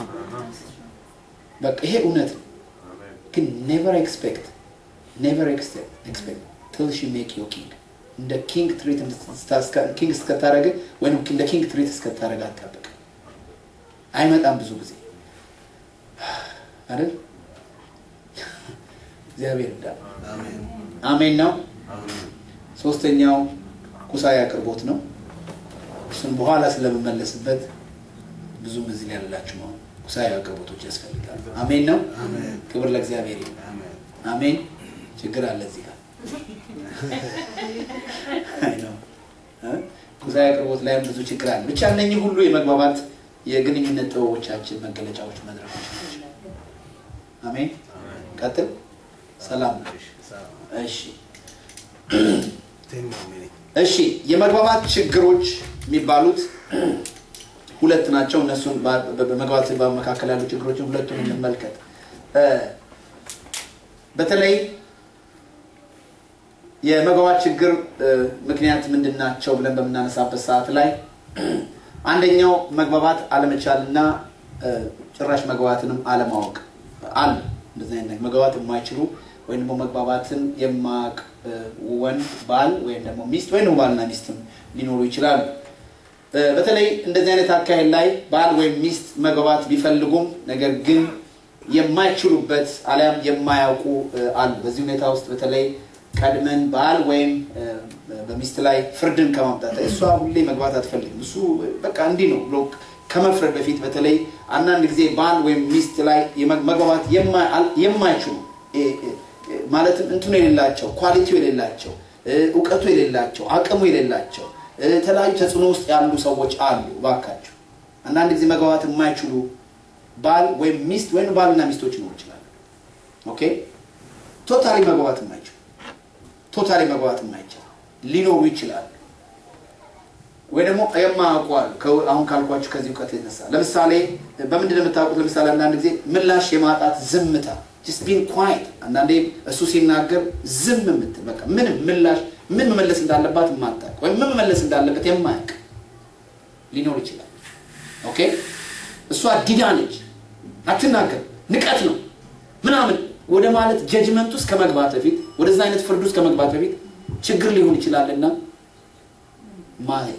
but ይሄ እውነት ግን never expect never expect expect till she make you a king the king treat and starts king እስከታረገ ወይንም the king treat እስከታረገ አጣበቅ አይመጣም ብዙ ጊዜ አይደል እግዚአብሔር ይርዳል አሜን አሜን ነው ሶስተኛው ቁሳያ አቅርቦት ነው እሱን በኋላ ስለመመለስበት ብዙ ምዝል ያላችሁ ነው ቁሳያ አቅርቦቶች ያስፈልጋሉ አሜን ነው አሜን ክብር ለእግዚአብሔር ይሁን አሜን አሜን ችግር አለ እዚህ ጋር አይ ነው ቁሳያ አቅርቦት ላይ ብዙ ችግር አለ ብቻ እነኚህ ሁሉ የመግባባት የግንኙነት ጥበቦቻችን መገለጫዎች መድረኮች ናቸው አሜን ቀጥል ሰላም እሺ እሺ የመግባባት ችግሮች የሚባሉት ሁለት ናቸው እነሱን በመግባባት በመካከል ያሉ ችግሮችን ሁለቱን እንመልከት በተለይ የመግባባት ችግር ምክንያት ምንድናቸው ብለን በመናነሳበት ሰዓት ላይ አንደኛው መግባባት አለመቻልና ጭራሽ መግባባትንም አለማወቅ አለ እንደዚህ አይነት መግባባት የማይችሉ ወይም ደግሞ መግባባትን የማቅ ወንድ ባል ወይም ደግሞ ሚስት ወይም ባልና ሚስትም ሊኖሩ ይችላሉ በተለይ እንደዚህ አይነት አካሄድ ላይ ባል ወይም ሚስት መግባባት ቢፈልጉም ነገር ግን የማይችሉበት አለም የማያውቁ አሉ በዚህ ሁኔታ ውስጥ በተለይ ቀድመን ባል ወይም በሚስት ላይ ፍርድን ከማምጣት እሷ ሁሌ መግባት አትፈልግም እሱ በቃ እንዲ ነው ብሎ ከመፍረድ በፊት በተለይ አንዳንድ ጊዜ ባል ወይም ሚስት ላይ መግባባት የማይችሉ ማለት እንትን የሌላቸው ኳሊቲው የሌላቸው ዕውቀቱ የሌላቸው አቅሙ የሌላቸው ተላዩ ተጽኖ ውስጥ ያሉ ሰዎች አሉ ባካችሁ አንዳንድ ጊዜ መግባባት የማይችሉ ባል ወይም ሚስት ወይም ባልና ሚስቶች ነው ይችላል ኦኬ ቶታሊ መግባባት የማይችሉ ቶታሊ መግባባት የማይችሉ ሊኖሩ ይችላል ወይ ደግሞ የማያውቋል አሁን ካልኳችሁ ከዚህ ዕውቀት የተነሳ ለምሳሌ በመንደር የምታውቁት ለምሳሌ አንዳንድ ጊዜ ምላሽ የማጣት ዝምታ just being quiet አንዳንዴ እሱ ሲናገር ዝም የምትል በቃ ምን ምላሽ ምን መመለስ እንዳለባት ማጣቅ ወይ ምን መመለስ እንዳለበት የማያውቅ ሊኖር ይችላል ኦኬ እሷ ዲዳ ነች አትናገር ንቀት ነው ምናምን ወደ ማለት ጀጅመንት ውስጥ ከመግባት በፊት ወደዛ አይነት ፍርድ ውስጥ ከመግባት በፊት ችግር ሊሆን ይችላልና ማየት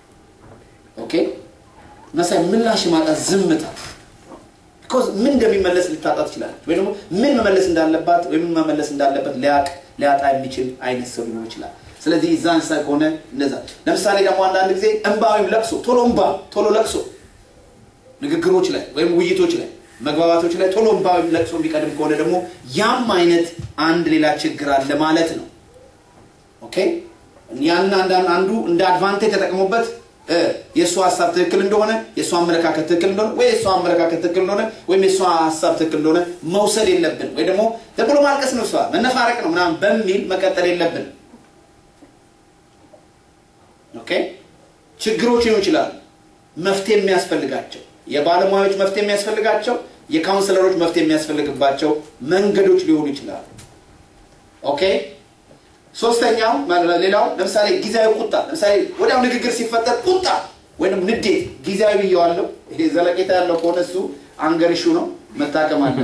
ኦኬ መሳይ ምላሽ ማጣት ዝምታ because ምን እንደሚመለስ ልታጣት ይችላል ወይ ደግሞ ምን መመለስ እንዳለባት ወይ ምን መመለስ እንዳለበት ሊያቅ ሊያጣ የሚችል አይነት ሰው ሊሆን ይችላል ስለዚህ ዛን ሳይሆነ እንደዛ ለምሳሌ ደግሞ አንዳንድ ጊዜ እንባውም ለቅሶ ቶሎ እንባ ቶሎ ለቅሶ ንግግሮች ላይ ወይም ውይይቶች ላይ መግባባቶች ላይ ቶሎ እንባውም ለቅሶ ቢቀድም ከሆነ ደግሞ ያም አይነት አንድ ሌላ ችግር አለ ማለት ነው ኦኬ ያን አንዳንድ አንዱ እንደ አድቫንቴጅ ተጠቅሞበት የሷ ሐሳብ ትክክል እንደሆነ የሷ አመለካከት ትክክል እንደሆነ ወይ የሷ አመለካከት ትክክል እንደሆነ ወይ የሷ ሐሳብ ትክክል እንደሆነ መውሰድ የለብን ወይ ደግሞ ተብሎ ማልቀስ ነው እሷ መነፋረቅ ነው ምናምን በሚል መቀጠል የለብን ኦኬ ችግሮች ይችላል መፍትሄ የሚያስፈልጋቸው የባለሙያዎች መፍትሄ የሚያስፈልጋቸው የካውንሰለሮች መፍትሄ የሚያስፈልግባቸው መንገዶች ሊሆኑ ይችላል ኦኬ ሶስተኛው ሌላው ለምሳሌ ጊዜያዊ ቁጣ ለምሳሌ ወዲያው ንግግር ሲፈጠር ቁጣ ወይንም ንዴት ጊዜያዊ ይያለው ይሄ ዘለቄታ ያለው ኮነሱ አንገርሹ ነው መታከም አለ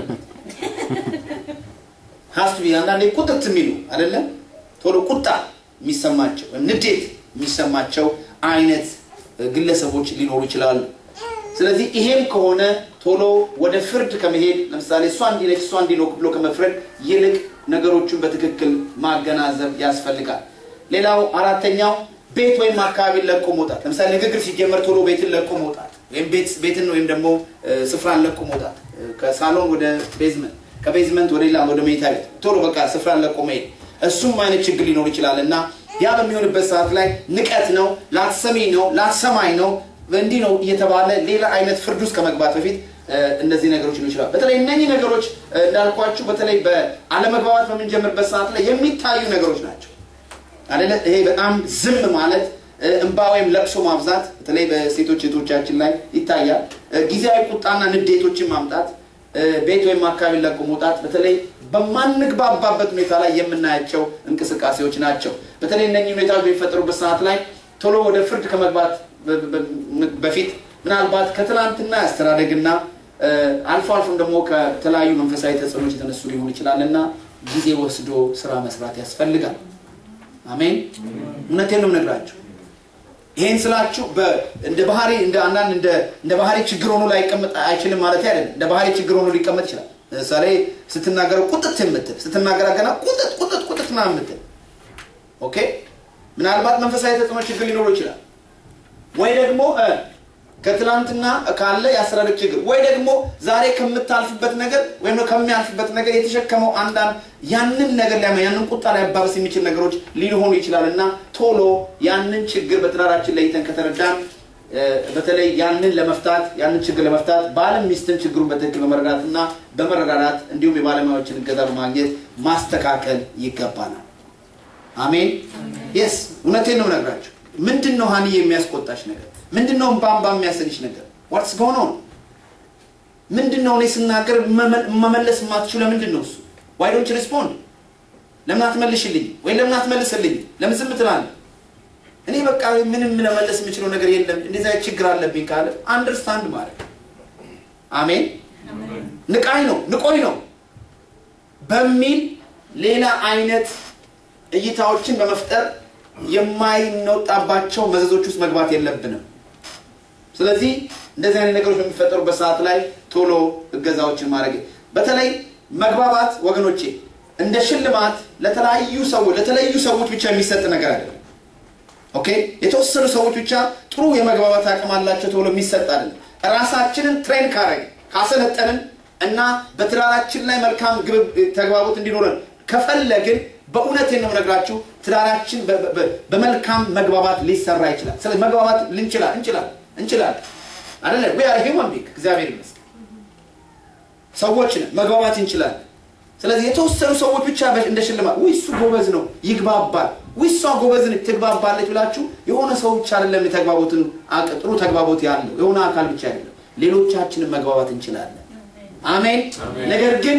ሀስቢ አንዳንዴ ቁጥት የሚሉ አይደለ ቶሎ ቁጣ የሚሰማቸው ንዴት የሚሰማቸው አይነት ግለሰቦች ሊኖሩ ይችላሉ ስለዚህ ይሄም ከሆነ ቶሎ ወደ ፍርድ ከመሄድ ለምሳሌ ሷን ዲሌክ ሷን ዲሎክ ብሎ ከመፍረድ ይልቅ ነገሮችን በትክክል ማገናዘብ ያስፈልጋል ሌላው አራተኛው ቤት ወይም አካባቢ ለቆ መውጣት ለምሳሌ ንግግር ሲጀመር ቶሎ ቤትን ለቆ መውጣት ወይም ቤት ቤትን ወይም ደግሞ ስፍራን ለቆ መውጣት ከሳሎን ወደ ቤዝመንት ከቤዝመንት ወደ ሌላ ወደ መኝታ ቤት ቶሎ በቃ ስፍራን ለቆ መሄድ እሱም ማለት ችግር ሊኖር ይችላልና ያ በሚሆንበት ሰዓት ላይ ንቀት ነው ላትሰሚ ነው ላትሰማይ ነው እንዲ ነው እየተባለ ሌላ አይነት ፍርድ ውስጥ ከመግባት በፊት እነዚህ ነገሮች ሊሆኑ ይችላል በተለይ እነኚህ ነገሮች እንዳልኳችሁ በተለይ በአለመግባባት በመንጀምርበት ሰዓት ላይ የሚታዩ ነገሮች ናቸው አይደለ ይሄ በጣም ዝም ማለት እንባ ወይም ለቅሶ ማብዛት በተለይ በሴቶች እህቶቻችን ላይ ይታያል ጊዜያዊ ቁጣና ንዴቶችን ማምጣት ቤት ወይም አካባቢ ለቆ መውጣት በተለይ በማንግባባበት ሁኔታ ላይ የምናያቸው እንቅስቃሴዎች ናቸው በተለይ እነኚህ ሁኔታዎች በሚፈጠሩበት ሰዓት ላይ ቶሎ ወደ ፍርድ ከመግባት በፊት ምናልባት ከትላንትና ያስተራደግና አልፎ አልፎም ደግሞ ከተለያዩ መንፈሳዊ ተጽዕኖች የተነሱ ሊሆን ይችላልና ጊዜ ወስዶ ስራ መስራት ያስፈልጋል አሜን እውነቴን ነው የምነግራችሁ ይሄን ስላችሁ እንደ ባህሪ እንደ አንዳንድ እንደ እንደ ባህሪ ችግር ሆኖ ላይ ይቀመጥ አይችልም ማለት አይደለም እንደ ባህሪ ችግር ሆኖ ሊቀመጥ ይችላል ለምሳሌ ስትናገር ቁጥጥ የምትል ስትናገር ገና ቁጥጥ ቁጥጥ ቁጥጥ ምናምን የምትል ኦኬ ምናልባት መንፈሳዊ ተጽዕኖ ችግር ሊኖር ይችላል ወይ ደግሞ ከትላንትና ካለ ያስራደግ ችግር ወይ ደግሞ ዛሬ ከምታልፍበት ነገር ወይም ከሚያልፍበት ነገር የተሸከመው አንዳንድ ያንን ነገር ላይ ያንን ቁጣ ላይ አባብስ የሚችል ነገሮች ሊሆኑ ይችላልና ቶሎ ያንን ችግር በትዳራችን ላይ ተንከተረዳን በተለይ ያንን ለመፍታት ያንን ችግር ለመፍታት ባለም ሚስትን ችግሩን በትክክል በመረዳትና በመረዳዳት እንዲሁም የባለሙያዎችን እገዛ በማግኘት ማስተካከል ይገባናል አሜን yes እውነቴን ነው ነግራችሁ ምንድነው ሃኒ የሚያስቆጣሽ ነገር ምንድነው ባምባ የሚያሰልሽ ነገር what's going on ምንድነው እኔ ስናገር መመለስ ማትችሉ ለምንድነው እሱ why don't you respond ለምን አትመልሽልኝ ወይ ለምን አትመልስልኝ ለምን ዝም ትላለህ እኔ በቃ ምንም ለመለስ የምችለው ነገር የለም እንደዛ ችግር አለብኝ ካለ አንደርስታንድ ማለት አሜን ንቃይ ነው ንቆይ ነው በሚል ሌላ አይነት እይታዎችን በመፍጠር የማይነጣባቸው መዘዞች ውስጥ መግባት የለብንም ስለዚህ እንደዚህ አይነት ነገሮች በሚፈጠሩበት ሰዓት ላይ ቶሎ እገዛዎችን ማድረግ በተለይ መግባባት ወገኖቼ እንደ ሽልማት ለተለያዩ ሰዎች ለተለያዩ ሰዎች ብቻ የሚሰጥ ነገር አይደለም ኦኬ የተወሰኑ ሰዎች ብቻ ጥሩ የመግባባት አቅም አላቸው ተብሎ የሚሰጥ አይደለም ራሳችንን ትሬን ካረግ ካሰለጠንን እና በትዳራችን ላይ መልካም ተግባቦት እንዲኖረን ከፈለግን በእውነት ነው ነግራችሁ ትዳራችን በመልካም መግባባት ሊሰራ ይችላል ስለዚህ መግባባት ልንችላል እንችላል እንችላል አይደለ we are human being እግዚአብሔር ይመስገን ሰዎች ነን መግባባት እንችላለን ስለዚህ የተወሰኑ ሰዎች ብቻ እንደ ሽልማት ወይ እሱ ጎበዝ ነው ይግባባል ወይ እሷ ጎበዝ ነው ትግባባለች ብላችሁ የሆነ ሰው ብቻ አይደለም የተግባቦትን አጥሩ ተግባቦት ያለው የሆነ አካል ብቻ አይደለም ሌሎቻችንን መግባባት እንችላለን አሜን ነገር ግን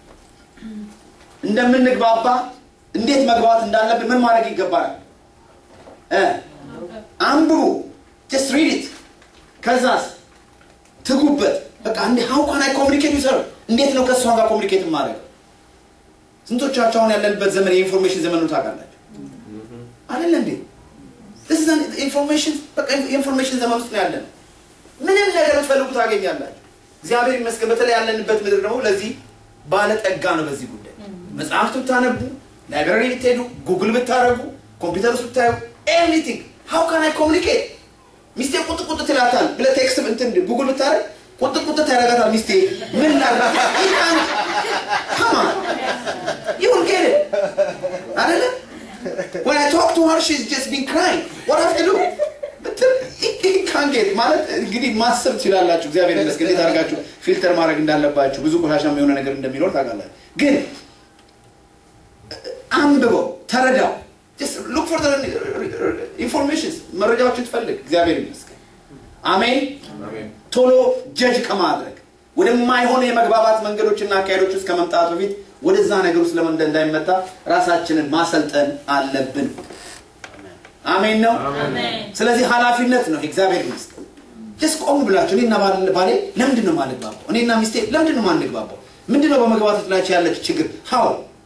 እንደምንግባባ እንዴት መግባባት እንዳለብን ምን ማድረግ ይገባል እ አንብቡ just read it ከዛስ ትጉበት በቃ እንዴ how can I communicate with her እንዴት ነው ከሷ ጋር ኮሙኒኬት ማድረግ ስንቶቻችሁ አሁን ያለንበት ዘመን የኢንፎርሜሽን ዘመን ነው ታውቃላችሁ አይደል እንዴ this is an information በቃ ኢንፎርሜሽን ዘመን ውስጥ ነው ያለን ምንም ነገር ትፈልጉ ታገኛላችሁ እግዚአብሔር ይመስገን በተለይ ያለንበት ምድር ነው ለዚህ ባለ ጠጋ ነው በዚህ ጉዳይ መጽሐፍቱ ታነቡ ላይብራሪ ብትሄዱ ጉግል ብታረጉ ኮምፒውተር ውስጥ ብታዩ anything how can I communicate ሚስቴ ቁጥ ቁጥ ትላታል ብለ ቴክስት እንትን ጉግል ብታረግ ቁጥ ቁጥ ታረጋታል ሚስቴ ምን ላድርግ come on you will get it አይደለ when I talk to her she's just been crying what have to do but it can't get ማለት እንግዲህ ማሰብ ትችላላችሁ እግዚአብሔር ይመስገን እንዴት አድርጋችሁ ፊልተር ማድረግ እንዳለባችሁ ብዙ ቆሻሻም የሆነ ነገር እንደሚኖር ታውቃላችሁ ግን አንብቦ ተረዳው just look for the information መረጃዎችን ትፈልግ እግዚአብሔር ይመስገን አሜን አሜን ቶሎ ጀጅ ከማድረግ ወደማይሆነ የመግባባት መንገዶችና አካሄዶች ውስጥ ከመምጣት በፊት ወደዛ ነገር ውስጥ ለምን እንዳይመጣ ራሳችንን ማሰልጠን አለብን አሜን ነው አሜን ስለዚህ ኃላፊነት ነው እግዚአብሔር ይመስገን just ቆም ብላችሁ እኔና ባሌ ለምንድን ነው ማንግባባው እኔና ሚስቴ ለምንድን ነው ማንግባባው ምንድነው በመግባባት ላይ ያለች ችግር how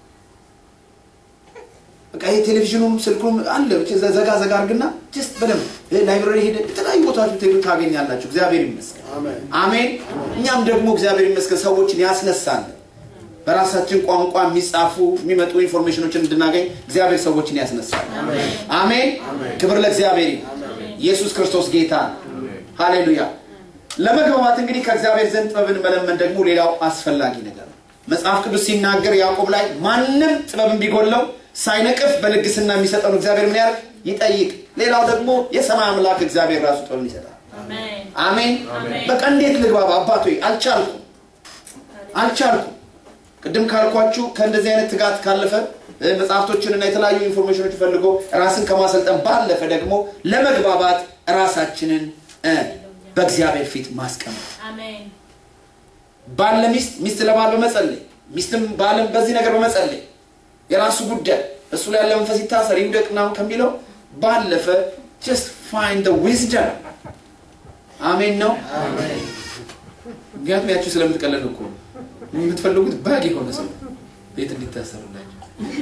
በቃ ቴሌቪዥኑም ስልኩም አለ ዘጋ ዘጋ አርግና just በደም ላይብራሪ ሄደ የተለያዩ ቦታዎች ተይሉ ታገኛላችሁ እግዚአብሔር ይመስገን አሜን አሜን እኛም ደግሞ እግዚአብሔር ይመስገን ሰዎችን ያስነሳል በራሳችን ቋንቋ የሚጻፉ የሚመጡ ኢንፎርሜሽኖችን እንድናገኝ እግዚአብሔር ሰዎችን ያስነሳል አሜን አሜን ክብር ለእግዚአብሔር ኢየሱስ ክርስቶስ ጌታ ሃሌሉያ ለመግባባት እንግዲህ ከእግዚአብሔር ዘንድ ጥበብን መለመን ደግሞ ሌላው አስፈላጊ ነገር ነው መጽሐፍ ቅዱስ ሲናገር ያዕቆብ ላይ ማንንም ጥበብን ቢጎለው ሳይነቅፍ በልግስና የሚሰጠው እግዚአብሔር ምን ያርግ ይጠይቅ ሌላው ደግሞ የሰማይ አምላክ እግዚአብሔር ራሱ ጥበብን ይሰጣል አሜን አሜን በቃ እንዴት ልግባባ አባቶይ አልቻልኩም አልቻልኩም ቅድም ካልኳችሁ ከእንደዚህ አይነት ትጋት ካለፈ መጽሐፍቶችንና የተለያዩ ኢንፎርሜሽኖች ፈልጎ ራስን ከማሰልጠን ባለፈ ደግሞ ለመግባባት ራሳችንን በእግዚአብሔር ፊት ማስቀመጥ አሜን ባል ለሚስት ሚስት ለባል በመጸለይ ሚስትም ባልም በዚህ ነገር በመጸለይ የራሱ ጉዳይ እሱ ላይ ያለ መንፈስ ይታሰር ይውደቅናው ከሚለው ባለፈ just find the wisdom አሜን ነው አሜን ጋር ያቺ ስለምትቀለሉ እኮ የምትፈልጉት ባግ የሆነ ሰው ቤት እንዲታሰሩላችሁ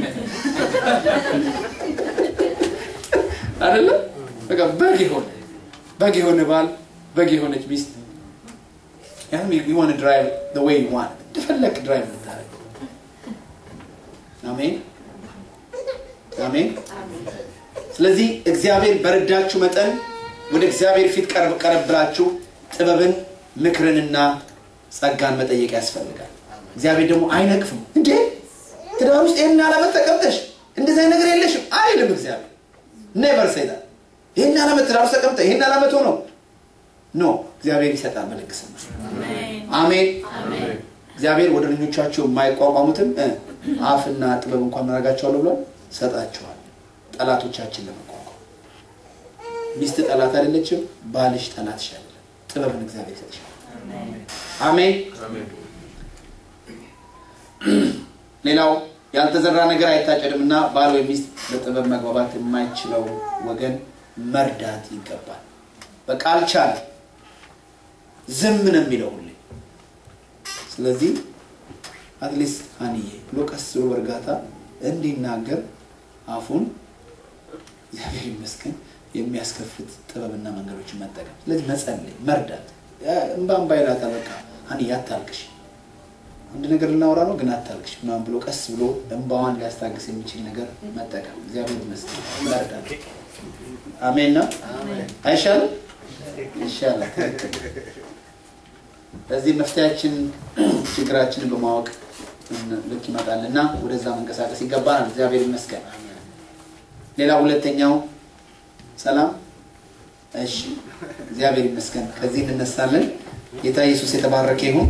አይደለ በቃ ባግ የሆነ ባግ የሆነ ባል ባግ የሆነች ሚስት ያም you want to drive the way you want ተፈለክ ድራይቭ ታረግ አሜን አሜን ስለዚህ እግዚአብሔር በረዳችሁ መጠን ወደ እግዚአብሔር ፊት ቀርብ ቀርብ ብላችሁ ጥበብን ምክርንና ጸጋን መጠየቅ ያስፈልጋል እግዚአብሔር ደግሞ አይነቅፍም እንዴ ትዳር ውስጥ እና ለምን ተቀምጠሽ እንደዚህ ነገር የለሽም አይልም እግዚአብሔር never say that ይሄን አለመት ትዳር ውስጥ ተቀምጠ ይሄን አለመት ሆኖ ኖ እግዚአብሔር ይሰጣል መልክስም አሜን አሜን አሜን እግዚአብሔር ወደ ልጆቻቸው የማይቋቋሙትን አፍና ጥበብ እንኳን ማረጋቸዋል ብሎ ሰጣቸዋል ጠላቶቻችን ለመቋቋም ሚስት ጠላት አይደለችም ባልሽ ጠላትሽ አይደለም ጥበብን እግዚአብሔር ይሰጥሻል አሜን አሜን አሜን ሌላው ያልተዘራ ነገር አይታጨድምና ባል ወይ ሚስት በጥበብ መግባባት የማይችለው ወገን መርዳት ይገባል በቃል ቻል ዝም ነው የሚለው ሁሉ ስለዚህ አትሊስት አንዬ ሉቃስ ወርጋታ እንዲናገር አፉን እግዚአብሔር ይመስገን የሚያስከፍት ጥበብና መንገዶችን መጠቀም ስለዚህ መጸለይ መርዳት እንባን ባይራታ በቃ አንዬ አታልቅሽ አንድ ነገር ልናወራ ነው ግን አታልቅሽ ምናምን ብሎ ቀስ ብሎ እንባዋን ሊያስታግስ የሚችል ነገር መጠቀም እግዚአብሔር ይመስገን መርዳት አሜን ነው አሜን አይሻልም ይሻላል በዚህ መፍትያችን ችግራችንን በማወቅ ልክ ይመጣልና ወደዛ መንቀሳቀስ ይገባናል እግዚአብሔር ይመስገን ሌላ ሁለተኛው ሰላም እሺ እግዚአብሔር ይመስገን ከዚህ እንነሳለን ጌታ ኢየሱስ የተባረከ ይሁን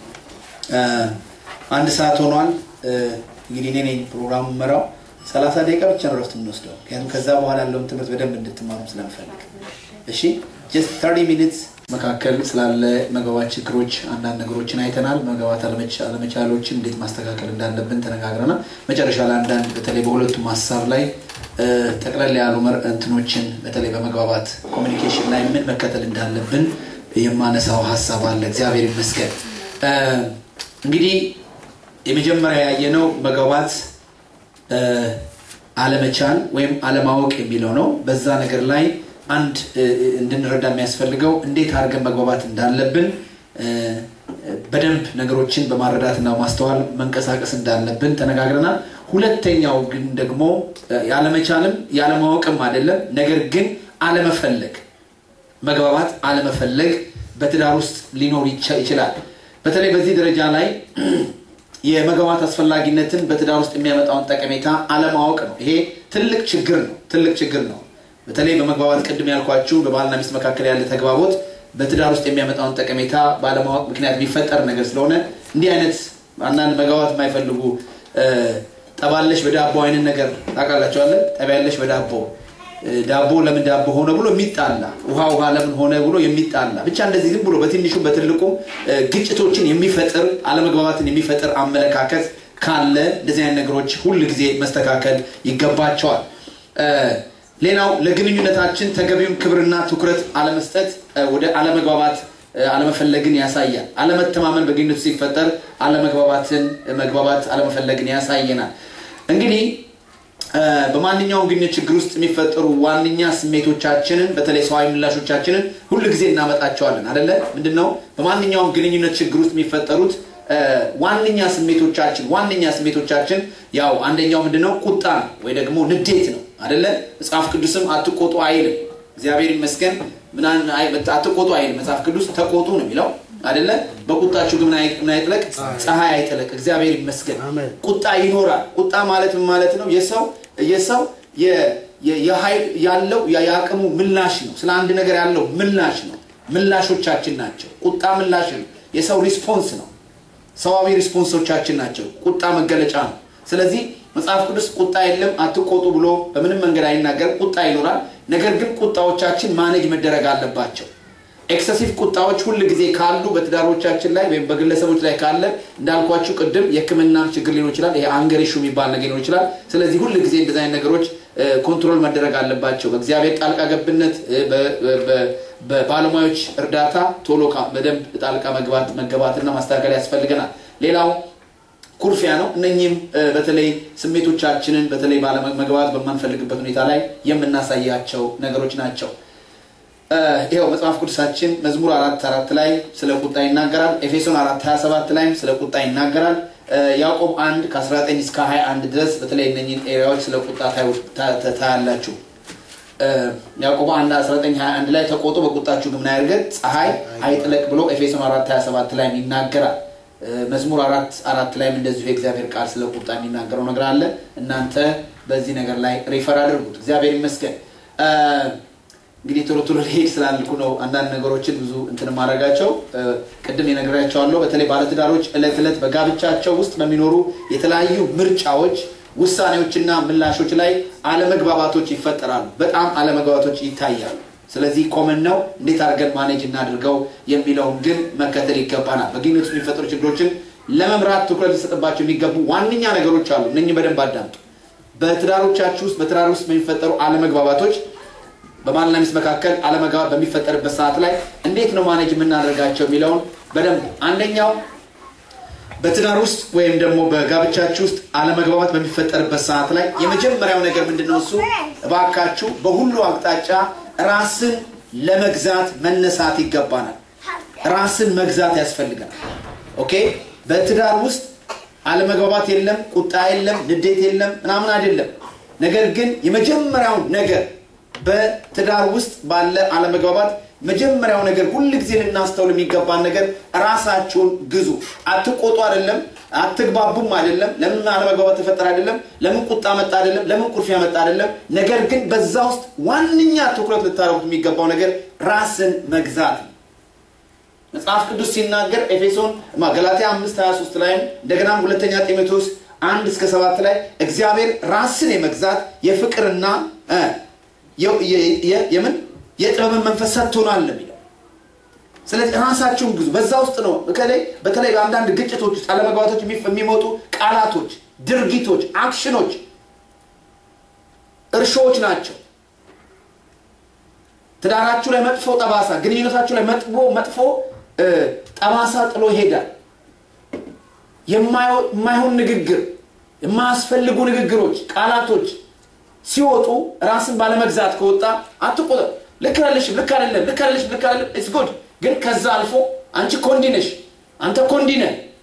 አንድ ሰዓት ሆኗል እንግዲህ እኔ ነኝ ፕሮግራሙ መራው ሰላሳ ደቂቃ ብቻ ነው ረፍት እንወስደው ምክንያቱም ከዛ በኋላ ያለው ትምህርት በደንብ እንድትማሩ ስለምፈልግ እሺ just thirty minutes መካከል ስላለ መግባባት ችግሮች አንዳንድ ነገሮችን አይተናል መግባባት አለመቻሎችን እንዴት ማስተካከል እንዳለብን ተነጋግረናል መጨረሻ ላይ አንዳንድ በተለይ በሁለቱም ሐሳብ ላይ ተቀላል ያሉ እንትኖችን በተለይ በመግባባት ኮሙኒኬሽን ላይ ምን መከተል እንዳለብን የማነሳው ሐሳብ አለ እግዚአብሔር ይመስገን እንግዲህ የመጀመሪያ ያየነው መግባባት አለመቻል ወይም አለማወቅ የሚለው ነው በዛ ነገር ላይ አንድ እንድንረዳ የሚያስፈልገው እንዴት አድርገን መግባባት እንዳለብን በደንብ ነገሮችን በማረዳትና ማስተዋል መንቀሳቀስ እንዳለብን ተነጋግረናል ሁለተኛው ግን ደግሞ ያለመቻልም ያለማወቅም አይደለም ነገር ግን አለመፈለግ መግባባት አለመፈለግ በትዳር ውስጥ ሊኖር ይችላል በተለይ በዚህ ደረጃ ላይ የመግባባት አስፈላጊነትን በትዳር ውስጥ የሚያመጣውን ጠቀሜታ አለማወቅ ነው ይሄ ትልቅ ችግር ነው ትልቅ ችግር ነው በተለይ በመግባባት ቀድም ያልኳችሁ በባልና ሚስት መካከል ያለ ተግባቦት በትዳር ውስጥ የሚያመጣውን ጠቀሜታ ባለማወቅ ምክንያት የሚፈጠር ነገር ስለሆነ እንዲህ አይነት አንዳንድ መግባባት የማይፈልጉ ጠባለሽ በዳቦ አይነት ነገር ታውቃላችሁ አይደል ጠባለሽ በዳቦ ዳቦ ለምን ዳቦ ሆነ ብሎ የሚጣላ ውሃ ውሃ ለምን ሆነ ብሎ የሚጣላ ብቻ እንደዚህ ዝም ብሎ በትንሹ በትልቁ ግጭቶችን የሚፈጥር አለመግባባትን የሚፈጥር አመለካከት ካለ እንደዚህ አይነት ነገሮች ሁሉ ጊዜ መስተካከል ይገባቸዋል ሌላው ለግንኙነታችን ተገቢውን ክብርና ትኩረት አለመስጠት ወደ አለመግባባት አለመፈለግን ያሳያል አለመተማመን በግንኙነት ሲፈጠር አለመግባባትን መግባባት አለመፈለግን ያሳየናል እንግዲህ በማንኛውም ግንኙነት ችግር ውስጥ የሚፈጠሩ ዋንኛ ስሜቶቻችንን በተለይ ሰዋዊ ምላሾቻችንን ሁሉ ጊዜ እናመጣቸዋለን አይደለ ምንድነው በማንኛውም ግንኙነት ችግር ውስጥ የሚፈጠሩት ዋንኛ ስሜቶቻችን ዋንኛ ስሜቶቻችን ያው አንደኛው ምንድነው ቁጣ ወይ ደግሞ ንዴት ነው አይደለ መጽሐፍ ቅዱስም አትቆጡ አይልም እግዚአብሔር ይመስገን ምናን አትቆጡ አይልም መጽሐፍ ቅዱስ ተቆጡ ነው የሚለው አይደለ በቁጣችሁ ግን ምን አይጥለቅ ፀሐይ አይጥለቅ እግዚአብሔር ይመስገን ቁጣ ይኖራል ቁጣ ማለት ምን ማለት ነው የሰው የሰው የኃይል ያለው ያያቀሙ ምላሽ ነው ስለ አንድ ነገር ያለው ምላሽ ነው ምላሾቻችን ናቸው ቁጣ ምላሽ ነው የሰው ሪስፖንስ ነው ሰዋዊ ሪስፖንሶቻችን ናቸው ቁጣ መገለጫ ነው ስለዚህ መጽሐፍ ቅዱስ ቁጣ የለም አትቆጡ ብሎ በምንም መንገድ አይናገር ቁጣ ይኖራል ነገር ግን ቁጣዎቻችን ማኔጅ መደረግ አለባቸው ኤክሰሲቭ ቁጣዎች ሁሉ ጊዜ ካሉ በትዳሮቻችን ላይ ወይም በግለሰቦች ላይ ካለ እንዳልኳችሁ ቀደም የክምና ችግር ሊኖር ይችላል ይሄ አንገር ኢሹ የሚባል ነገር ሊኖር ይችላል ስለዚህ ሁሉ ጊዜ እንደዚህ አይነት ነገሮች ኮንትሮል መደረግ አለባቸው በእግዚአብሔር ጣልቃ ገብነት በባለሙያዎች እርዳታ ቶሎ በደንብ ጣልቃ መግባት መገባትና ማስተካከል ያስፈልገናል ሌላው ኩርፊያ ነው እነኚህም በተለይ ስሜቶቻችንን በተለይ ባለመግባት በማንፈልግበት ሁኔታ ላይ የምናሳያቸው ነገሮች ናቸው ይሄው መጽሐፍ ቅዱሳችን መዝሙር አራት አራት ላይ ስለ ቁጣ ይናገራል ኤፌሶን አራት ሃያ ሰባት ላይ ስለ ቁጣ ይናገራል ያዕቆብ አንድ ከ19 እስከ ሃያ አንድ ድረስ በተለይ እነኚህን ኤሪያዎች ስለ ቁጣ ታያላችሁ ያዕቆብ አንድ አስራ ዘጠኝ ሃያ አንድ ላይ ተቆጡ በቁጣችሁ ግን አይርገጥ ፀሐይ አይጥለቅ ብሎ ኤፌሶን አራት ሃያ ሰባት ላይ ይናገራል መዝሙር አራት አራት ላይ እንደዚህ የእግዚአብሔር ቃል ስለ ቁጣ የሚናገረው ነገር አለ እናንተ በዚህ ነገር ላይ ሪፈር አድርጉት እግዚአብሔር ይመስገን እንግዲህ ቶሎ ቶሎ ሄድ ስላልኩ ነው አንዳንድ ነገሮችን ብዙ እንትን ማረጋቸው ቀደም የነገራቸዋለሁ በተለይ ባለትዳሮች እለት እለት በጋብቻቸው ውስጥ በሚኖሩ የተለያዩ ምርጫዎች ውሳኔዎችና ምላሾች ላይ አለመግባባቶች ይፈጠራሉ በጣም አለመግባባቶች ይታያሉ ስለዚህ ኮመን ነው እንዴት አድርገን ማኔጅ እናድርገው የሚለውን ግን መከተል ይገባናል በግንኙነት ውስጥ የሚፈጠሩ ችግሮችን ለመምራት ትኩረት ሊሰጥባቸው የሚገቡ ዋንኛ ነገሮች አሉ እነኚህ በደንብ አዳምጡ በትዳሮቻችሁ ውስጥ በትዳር ውስጥ የሚፈጠሩ አለመግባባቶች በባልና ሚስት መካከል አለመግባባት በሚፈጠርበት ሰዓት ላይ እንዴት ነው ማኔጅ የምናደርጋቸው የሚለውን በደንብ አንደኛው በትዳር ውስጥ ወይም ደግሞ በጋብቻችሁ ውስጥ አለመግባባት በሚፈጠርበት ሰዓት ላይ የመጀመሪያው ነገር ምንድነው እሱ እባካችሁ በሁሉ አቅጣጫ ራስን ለመግዛት መነሳት ይገባናል ራስን መግዛት ያስፈልጋል ኦኬ በትዳር ውስጥ አለመግባባት የለም ቁጣ የለም ንዴት የለም ምናምን አይደለም ነገር ግን የመጀመሪያው ነገር በትዳር ውስጥ ባለ አለመግባባት መጀመሪያው ነገር ሁሉ ጊዜ ልናስተውል የሚገባን ነገር ራሳችሁን ግዙ አትቆጡ አይደለም አትግባቡም አይደለም ለምን አለመግባባት ተፈጠረ አይደለም ለምን ቁጣ መጣ አይደለም ለምን ኩርፊያ መጣ አይደለም ነገር ግን በዛ ውስጥ ዋንኛ ትኩረት ልታረጉት የሚገባው ነገር ራስን መግዛት መጽሐፍ ቅዱስ ሲናገር ኤፌሶን ገላትያ አምስት ሃያ ሶስት ላይ እንደገና ሁለተኛ ጢሞቴዎስ አንድ እስከ ሰባት ላይ እግዚአብሔር ራስን የመግዛት የፍቅርና የምን የጥበብ መንፈስ ሰጥቶናል ለሚለው ስለዚህ ራሳችሁን ግዙ በዛ ውስጥ ነው በተለይ በተለይ አንዳንድ ግጭቶች ውስጥ አለመግባባቶች የሚመጡ ቃላቶች ድርጊቶች አክሽኖች እርሾች ናቸው ትዳራችሁ ላይ መጥፎ ጠባሳ ግንኙነታችሁ ላይ መጥፎ መጥፎ ጠባሳ ጥሎ ይሄዳል የማይሆን ንግግር የማያስፈልጉ ንግግሮች ቃላቶች ሲወጡ ራስን ባለመግዛት ከወጣ አትቆጣ ለካለሽ ለካለለ ለካለሽ ለካለለ ኢትስ ጉድ ግን ከዛ አልፎ አንቺ ኮንዲነሽ አንተ ኮንዲነ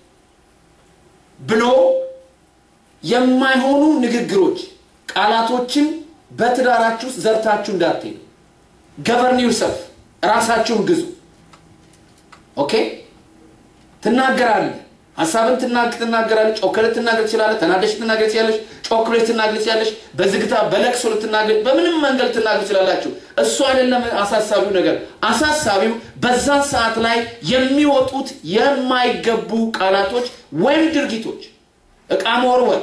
ብሎ የማይሆኑ ንግግሮች ቃላቶችን በትዳራችሁ ዘርታችሁ እንዳትይ govern yourself ራሳችሁን ግዙ ኦኬ ተናገራለ ሐሳብን ትናገራለች ጮክለህ ትናገር ትችላለህ ተናደሽ ትናገር ትችላለሽ ጮክለሽ ትናገር ትችላለሽ በዝግታ በለቅሶ ልትናገር በምንም መንገድ ትናገር ትችላላችሁ እሱ አይደለም አሳሳቢው ነገር አሳሳቢው በዛ ሰዓት ላይ የሚወጡት የማይገቡ ቃላቶች ወይም ድርጊቶች እቃ መወርወር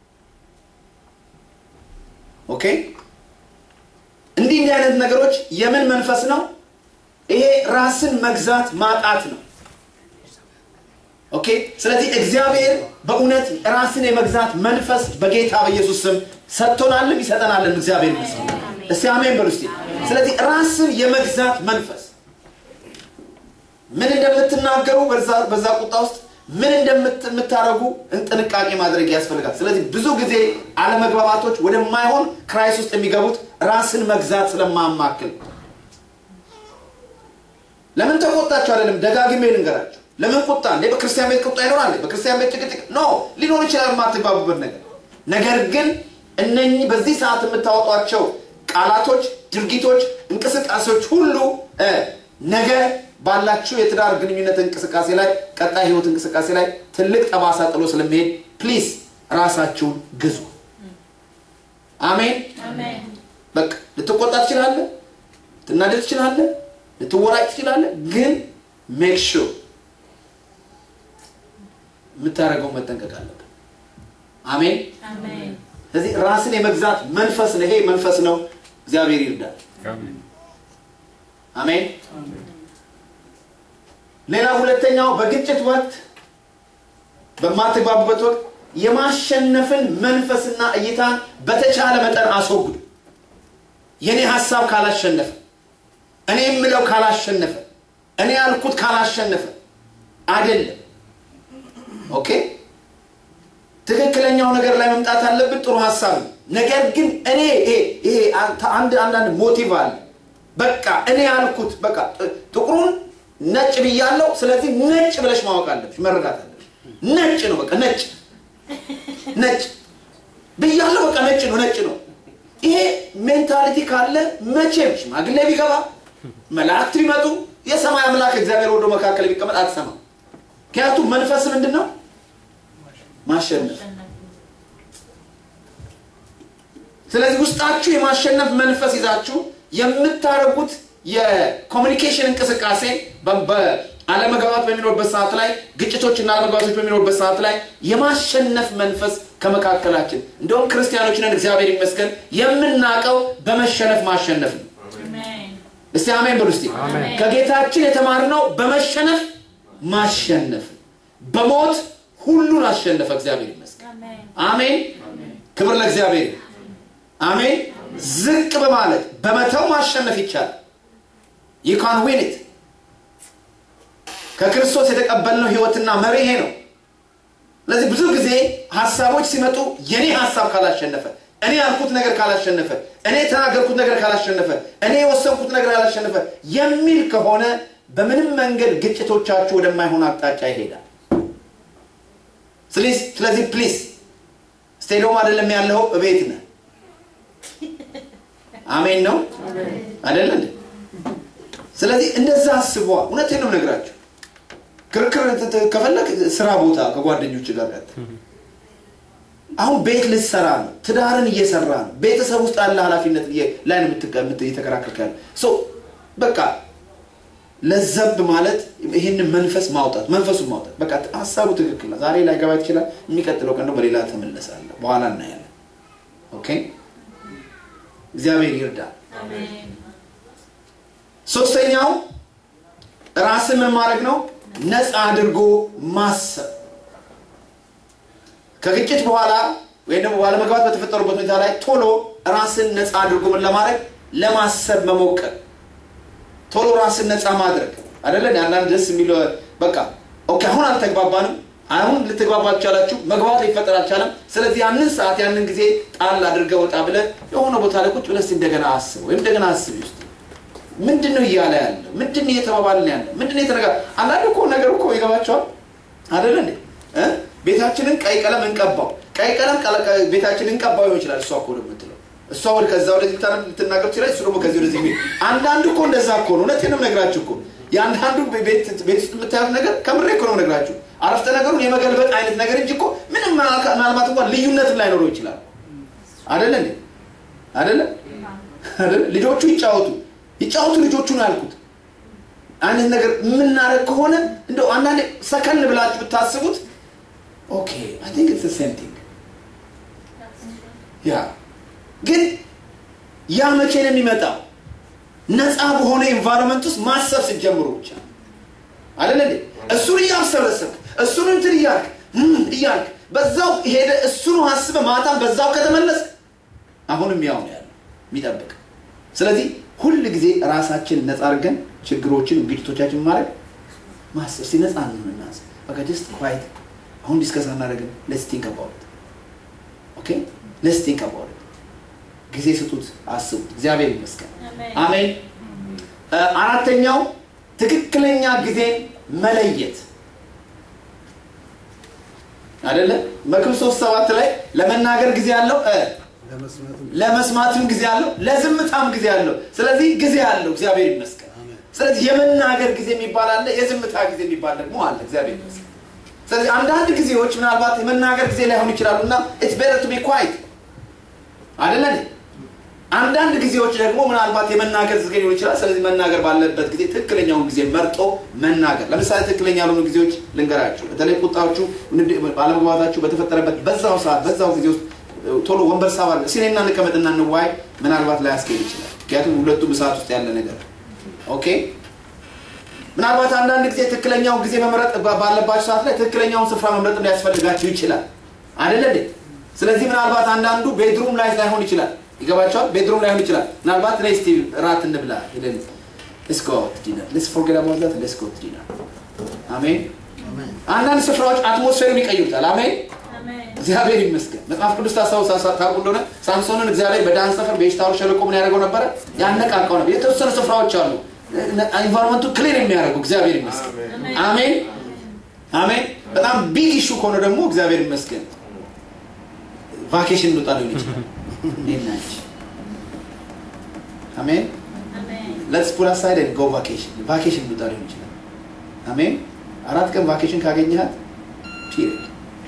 ኦኬ እንዲህ እንዲህ አይነት ነገሮች የምን መንፈስ ነው ይሄ ራስን መግዛት ማጣት ነው ኦኬ ስለዚህ እግዚአብሔር በእውነት ራስን የመግዛት መንፈስ በጌታ በኢየሱስ ስም ሰጥቶናል ይሰጠናል እግዚአብሔር ይመስገን እስቲ አሜን በሉ እስቲ ስለዚህ ራስን የመግዛት መንፈስ ምን እንደምትናገሩ በዛ በዛ ቁጣ ውስጥ ምን እንደምትታረጉ እንጥንቃቄ ማድረግ ያስፈልጋል ስለዚህ ብዙ ጊዜ አለመግባባቶች ወደማይሆን ክራይስ ውስጥ የሚገቡት ራስን መግዛት ስለማማከል ለምን ተቆጣችሁ አይደለም ደጋግሜ ልንገራችሁ ለምን ቁጣ እንደ በክርስቲያን ቤት ቁጣ ይኖራል በክርስቲያን ቤት ጭቅጭቅ ኖ ሊኖር ይችላል ማትባቡበት ነገር ነገር ግን እነኚህ በዚህ ሰዓት የምታወጧቸው ቃላቶች ድርጊቶች እንቅስቃሴዎች ሁሉ ነገ ባላችሁ የትዳር ግንኙነት እንቅስቃሴ ላይ ቀጣይ ህይወት እንቅስቃሴ ላይ ትልቅ ጠባሳ ጥሎ ስለሚሄድ ፕሊዝ ራሳችሁን ግዙ አሜን አሜን በቃ ልትቆጣ ትችላለህ ትናደድ ትችላለህ ልትወራጭ ትችላለህ ግን ሜክ ሹር ምታረገው መጠንቀቅ አለበት አሜን አሜን ስለዚህ ራስን የመግዛት መንፈስ ነው ይሄ መንፈስ ነው እግዚአብሔር ይርዳል አሜን አሜን ሌላ ሁለተኛው በግጭት ወቅት በማትግባቡበት ወቅት የማሸነፍን መንፈስና እይታን በተቻለ መጠን አስወግዱ የኔ ሐሳብ ካላሸነፈ እኔ የምለው ካላሸነፈ እኔ ያልኩት ካላሸነፈ አይደለም ኦኬ ትክክለኛው ነገር ላይ መምጣት አለበት ጥሩ ሐሳብ ነገር ግን እኔ ይሄ አንድ አንድ ሞቲቭ አለ በቃ እኔ ያልኩት በቃ ጥቁሩን ነጭ ብያለሁ ስለዚህ ነጭ ብለሽ ማወቅ አለብሽ መረዳት አለብሽ ነጭ ነው በቃ ነጭ ነጭ ብያለሁ በቃ ነጭ ነው ነጭ ነው ይሄ ሜንታሊቲ ካለ መቼም ሽማግሌ ቢገባ መላእክት ቢመጡ የሰማይ አምላክ እግዚአብሔር ወዶ መካከል ቢቀመጥ አትሰማም ከያቱ መንፈስ ምንድነው ማሸነፍ ስለዚህ ውስጣችሁ የማሸነፍ መንፈስ ይዛችሁ የምታረጉት የኮሙኒኬሽን እንቅስቃሴ በአለመግባባት በሚኖርበት ሰዓት ላይ ግጭቶችና አለመግባባቶች በሚኖርበት ሰዓት ላይ የማሸነፍ መንፈስ ከመካከላችን እንደውም ክርስቲያኖች ነን እግዚአብሔር ይመስገን የምናቀው በመሸነፍ ማሸነፍ ነው አሜን እስቲ አሜን በሉ እስቲ ከጌታችን የተማርነው በመሸነፍ ማሸነፍ በሞት ሁሉን አሸነፈ እግዚአብሔር ይመስገን አሜን ክብር ለእግዚአብሔር አሜን ዝቅ በማለት በመተው ማሸነፍ ይቻላል you can win it ከክርስቶስ የተቀበልነው ህይወትና መሪሄ ነው ለዚህ ብዙ ጊዜ ሐሳቦች ሲመጡ የኔ ሐሳብ ካላሸነፈ እኔ ያልኩት ነገር ካላሸነፈ እኔ ተናገርኩት ነገር ካላሸነፈ እኔ ወሰንኩት ነገር ካላሸነፈ የሚል ከሆነ በምንም መንገድ ግጭቶቻችሁ ወደማይሆን አቅጣጫ ይሄዳል ስለዚህ ስለዚህ ፕሊዝ ስቴዲዮም አይደለም ያለው እቤት ነህ አሜን ነው አይደለም ስለዚህ እንደዛ አስቡ እውነቴን ነው ነግራችሁ ክርክር ከፈለክ ስራ ቦታ ከጓደኞች ጋር ያጣ አሁን ቤት ልትሰራ ነው ትዳርን እየሰራ ነው ቤተሰብ ውስጥ ያለ ኃላፊነት ላይ ነው የምትቀመጥ እየተከራከርካል ሶ በቃ ለዘብ ማለት ይሄን መንፈስ ማውጣት መንፈሱን ማውጣት በቃ ሐሳቡ ትክክል ነው ዛሬ ላይ ገባ ይችላል የሚቀጥለው ቀን ነው በሌላ ተመለሳለ በኋላ እናያለን ኦኬ እግዚአብሔር ይርዳ አሜን ሶስተኛው ራስን ምን ማድረግ ነው ነፃ አድርጎ ማሰብ ከግጭት በኋላ ወይ ደግሞ ባለመግባባት በተፈጠሩበት ሁኔታ ላይ ቶሎ ራስን ነፃ አድርጎ ምን ለማድረግ ለማሰብ መሞከር ቶሎ ራስን ነፃ ማድረግ አይደለም ያንዳንድ ደስ የሚለው በቃ ኦኬ አሁን አልተግባባንም አሁን ልትግባባችሁ ያላችሁ መግባባት ሊፈጠር አልቻለም ስለዚህ ያንን ሰዓት ያንን ጊዜ ጣል አድርገው ወጣ ብለ የሆነ ቦታ ላይ ቁጭ ብለስ እንደገና አስብ ወይ እንደገና አስብ ይስጥ ምንድነው ይያለ ያለ ምንድነው እየተባባልን ያለ ምንድነው የተነጋ አንዳንድ እኮ ነገር እኮ ይገባቸዋል አይደል እንዴ እ ቤታችንን ቀይ ቀለም እንቀባው ቀይ ቀለም ቤታችንን እንቀባው ይችላል እሷ እኮ ነው የምትለው እሷ ወደ ከዛው ለዚህ ታንም ልትናገር ይችላል እሱ ደግሞ ከዚህ ወደዚህ ቢል አንዳንድ እኮ እንደዛ እኮ ነው እውነቴን ነው ነግራችሁ እኮ ያንዳንዱ ቤት ቤት ውስጥ የምታዩት ነገር ከምሬ እኮ ነው ነግራችሁ አረፍተ ነገሩን የመገልበጥ አይነት ነገር እንጂ እኮ ምንም ምናልባት እንኳን ልዩነትም ላይኖረው ይችላል አይደል እንዴ አይደል አይደል ልጆቹ ይጫወቱ ይጫወቱ ልጆቹ ነው ያልኩት አንድ ነገር ምን እናረግ ከሆነ እንደው አንዳንዴ ሰከን ብላችሁ ብታስቡት ኦኬ I think it's the same thing ያ ግን ያ መቼ ነው የሚመጣው ነፃ በሆነ environment ውስጥ ማሰብ ሲጀምሩ ብቻ አይደል እንዴ እሱን ያሰበሰብ እሱን እንትን ይያክ ይያክ በዛው ሄደ እሱን ሐስበ ማታም በዛው ከተመለስ አሁንም ያው ነው ያለው የሚጠብቅ ስለዚህ ሁሉ ጊዜ ራሳችን ነፃ አርገን ችግሮችን ግጭቶቻችን ማለት ማሰብ ሲነፃ ነው እናስ በቃ just quiet አሁን ዲስከስ እናደርገን let's think about it okay let's think about it ጊዜ ስጡት አስቡት እግዚአብሔር ይመስገን አሜን አራተኛው ትክክለኛ ጊዜን መለየት አይደለ በክርስቶስ ሰባት ላይ ለመናገር ጊዜ ያለው ለመስማትም ጊዜ ያለው ለዝምታም ጊዜ ያለው ስለዚህ ጊዜ ያለው እግዚአብሔር ይመስገን ስለዚህ የመናገር ጊዜ የሚባል አለ የዝምታ ጊዜ የሚባል ደግሞ አለ እግዚአብሔር ይመስገን ስለዚህ አንዳንድ ጊዜዎች ምናልባት የመናገር ጊዜ ላይ ሆነ ይችላልና it's better to be quiet አይደለ አንዳንድ ጊዜዎች ደግሞ ምናልባት የመናገር ጊዜ ሊሆን ይችላል ስለዚህ መናገር ባለበት ጊዜ ትክክለኛውን ጊዜ መርጦ መናገር ለምሳሌ ትክክለኛ ያልሆኑ ጊዜዎች ልንገራችሁ በተለይ ቁጣዎቹ ባለመግባባታችሁ በተፈጠረበት በዛው ሰዓት በዛው ጊዜ ውስጥ ቶሎ ወንበር ሳባል ሲኔና ንቀመጥና እንዋይ ምናልባት ላይ ያስከል ይችላል ምክንያቱም ሁለቱም ሰዓት ውስጥ ያለ ነገር ኦኬ ምናልባት አንዳንድ ጊዜ ትክክለኛውን ጊዜ መምረጥ ባለባችሁ ሰዓት ላይ ትክክለኛውን ስፍራ መምረጥ ሊያስፈልጋችሁ ይችላል አይደል እንዴ ስለዚህ ምናልባት አንዳንዱ ቤድሩም ላይ ሳይሆን ይችላል ይገባችኋል ቤድሩም ላይ ሆነ ይችላል ምናልባት ኔክስት ራት እንብላ ይለን let's go to dinner let's forget about that let's go to dinner አሜን አሜን አንዳንድ ስፍራዎች አትሞስፌሩን ይቀይሩታል አሜን አሜን እግዚአብሔር ይመስገን መጽሐፍ ቅዱስ ታሳውሳሳ ታቁሎነ ሳምሶንን እግዚአብሔር በዳን ሰፈር በኤሽታው ሸለቆ ምን ያደርገው ነበር ያነቃቀው ነበር የተወሰኑ ስፍራዎች አሉ ኢንቫይሮንመንቱ ክሊር የሚያደርጉ እግዚአብሔር ይመስገን አሜን አሜን በጣም ቢግ ኢሹ ኮነ ደግሞ እግዚአብሔር ይመስገን ቫኬሽን ልውጣ ነው ይችላል Nice. Amen. Amen. Let's put aside and go vacation. Vacation ብታሪ ይችላል. Amen. አራት ቀን ቫኬሽን ካገኘሃት period.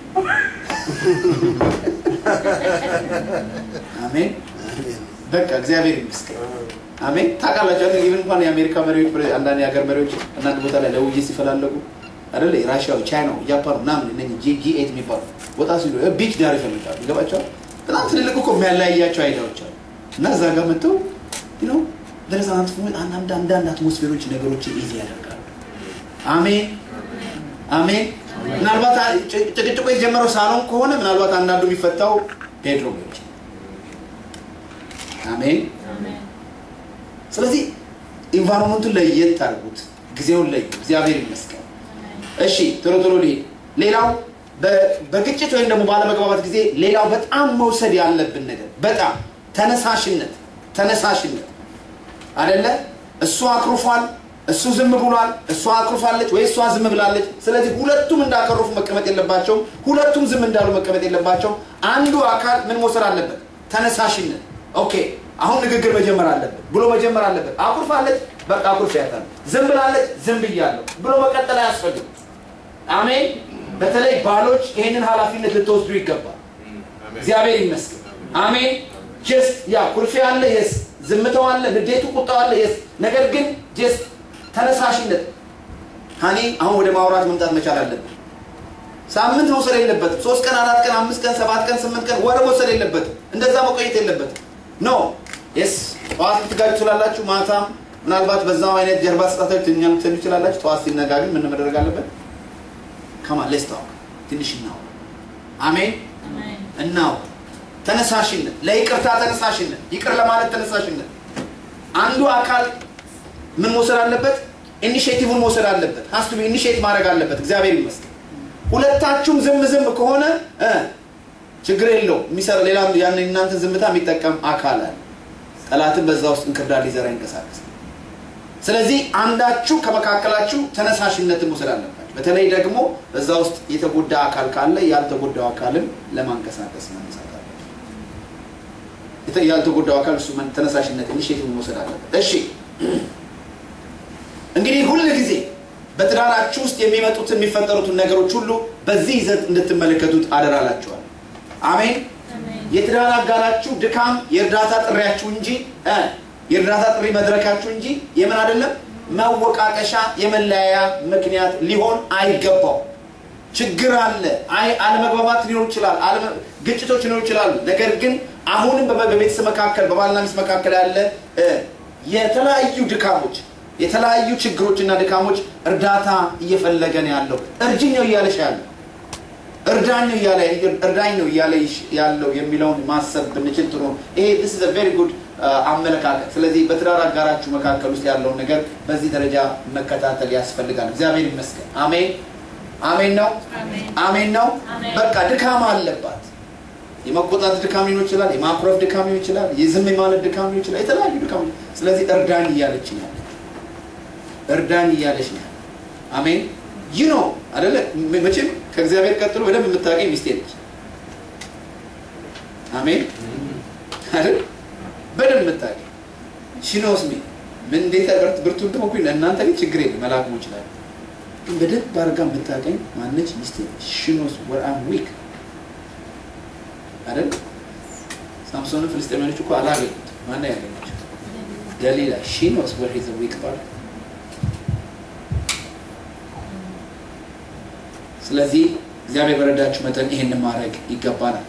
Amen. በቃ እግዚአብሔር ይመስገን. አሜን ታውቃላችሁ ኢቭን እንኳን የአሜሪካ መሪዎች አንዳንድ የሀገር መሪዎች እናንተ ቦታ ላይ ለውይይት ሲፈላልጉ አይደል ራሺያው ቻይናው ጃፓን ምናምን እነኚህ ጂ ኤይት የሚባሉ ወጣ ሲሉ ቢች ዳር ይፈልጋሉ ይገባቸዋል በጣም ትልልቅ እኮ የሚያለያያቸው አይዳዎች አሉ እና እዛ ጋር መጥተው you know there is an አንዳንድ አንዳንድ አትሞስፌሮች ነገሮች ኢዚ ያደርጋሉ አሜን አሜን ምናልባት ጭቅጭቁ የጀመረው ሳሎን ከሆነ ምናልባት አንዳንዱ የሚፈታው ቤድሩም ነው አሜን አሜን ስለዚህ ኢንቫይሮንመንቱን ለየት አድርጉት ጊዜውን ላይ እግዚአብሔር ይመስገን እሺ ቶሎ ቶሎ ሌላው በግጭት ወይም ደግሞ ባለመግባባት ጊዜ ሌላው በጣም መውሰድ ያለብን ነገር በጣም ተነሳሽነት ተነሳሽነት አይደለ እሱ አክሩፋል እሱ ዝም ብሏል እሱ አክሩፋለች ወይ እሷ ዝም ብላለች ስለዚህ ሁለቱም እንዳከሩፍ መቀመጥ የለባቸው ሁለቱም ዝም እንዳሉ መቀመጥ የለባቸው አንዱ አካል ምን መውሰድ አለበት ተነሳሽነት ኦኬ አሁን ንግግር መጀመር አለበት ብሎ መጀመር አለበት አክሩፋለች በቃ አክሩፍ ያታል ዝም ብላለች ዝም ብያለሁ ብሎ መቀጠል አያስፈልግም አሜን በተለይ ባሎች ይሄንን ኃላፊነት ልትወስዱ ይገባል እግዚአብሔር ይመስገን አሜን just ያ ኩርፊ አለ yes ዝምታው አለ ንዴቱ ቁጣው አለ yes ነገር ግን just ተነሳሽነት ሃኒ አሁን ወደ ማውራት መምጣት መቻል አለበት ሳምንት መውሰድ የለበትም ሶስት ቀን አራት ቀን አምስት ቀን ሰባት ቀን ስምንት ቀን ወር መውሰድ የለበትም እንደዛ መቆየት የለበትም ኖ yes ዋት ትጋጭ ትላላችሁ ማታ ምናልባት በዛው አይነት ጀርባ ስጣታችሁ ትኛም ትችላላችሁ ተዋስ ሲነጋገር ምን መደረግ አለበት Come on, let's talk. Finish now. Amen. Amen. And now, ተነሳሽነት ለይቅርታ ተነሳሽነት ይቅር ለማለት ተነሳሽነት አንዱ አካል ምን መውሰድ አለበት ኢኒሺዬቲቭን መውሰድ አለበት has to be initiate ማድረግ አለበት እግዚአብሔር ይመስገን ሁለታችሁም ዝም ዝም ከሆነ እ ችግር የለው የሚሰራ ሌላ ያን እናንተ ዝምታ የሚጠቀም አካል አለ ጠላትን በዛው ውስጥ እንክርዳድ ሊዘራ ይንቀሳቀስ ስለዚህ አንዳችሁ ከመካከላችሁ ተነሳሽነትን መውሰድ አለበት በተለይ ደግሞ በዛው ውስጥ የተጎዳ አካል ካለ ያልተጎዳው አካልን ለማንቀሳቀስ ማንሳት አለበት ያልተጎዳው አካል እሱ ተነሳሽነት ኢኒሺዬቲቭ መውሰድ አለበት እሺ እንግዲህ ሁሉ ጊዜ በትዳራችሁ ውስጥ የሚመጡትን የሚፈጠሩትን ነገሮች ሁሉ በዚህ ይዘት እንድትመለከቱት አደራላችኋለሁ። አሜን። የትዳር አጋራችሁ ድካም የእርዳታ ጥሪያችሁ እንጂ እ የእርዳታ ጥሪ መድረካችሁ እንጂ የምን አይደለም መወቃቀሻ የመለያያ ምክንያት ሊሆን አይገባው። ችግር አለ፣ አይ አለመግባባት ሊኖር ይችላል፣ አለ ግጭቶች ሊኖር ይችላል። ነገር ግን አሁንም በቤተሰብ መካከል በባልና ሚስት መካከል ያለ የተለያዩ ድካሞች የተለያዩ ችግሮችና ድካሞች እርዳታ እየፈለገ ነው ያለው። እርጅኝ ነው እያለሽ ያለው እርዳኝ ነው እያለ እርዳኝ ነው እያለ ያለው የሚለውን ማሰብ ብንችል ጥሩ ነው። ይሄ this is a very good አመለካከት። ስለዚህ በትዳር አጋራችሁ መካከል ውስጥ ያለው ነገር በዚህ ደረጃ መከታተል ያስፈልጋል። እግዚአብሔር ይመስገን። አሜን አሜን ነው አሜን ነው። በቃ ድካም አለባት። የመቆጣት ድካም ሊኖር ይችላል፣ የማኩረፍ ድካም ሊኖር ይችላል፣ የዝም ማለት ድካም ሊኖር ይችላል፣ የተለያዩ ድካም። ስለዚህ እርዳኝ እያለች ነው እርዳኝ እያለች ነው። አሜን you know አይደለ መቼም ከእግዚአብሔር ቀጥሎ በደንብ የምታገኝ ሚስቴ ነች። አሜን አይደል በደንብ የምታገኝ she knows me ምን እንዴት አድርት ብርቱ እንደሆንኩ እናንተ ላይ ችግር የለም መላክ ነው ይችላል። ግን በደንብ አድርጋ የምታገኝ ማነች ሚስቴ ነች። she knows where I'm weak አይደል ሳምሶን ፍልስጤማውያኖች እኮ አላገኙት ማን ያገኛቸው ደሊላ she knows where he's a weak part። ስለዚህ እግዚአብሔር በረዳችሁ መጠን ይሄን ማድረግ ይገባናል።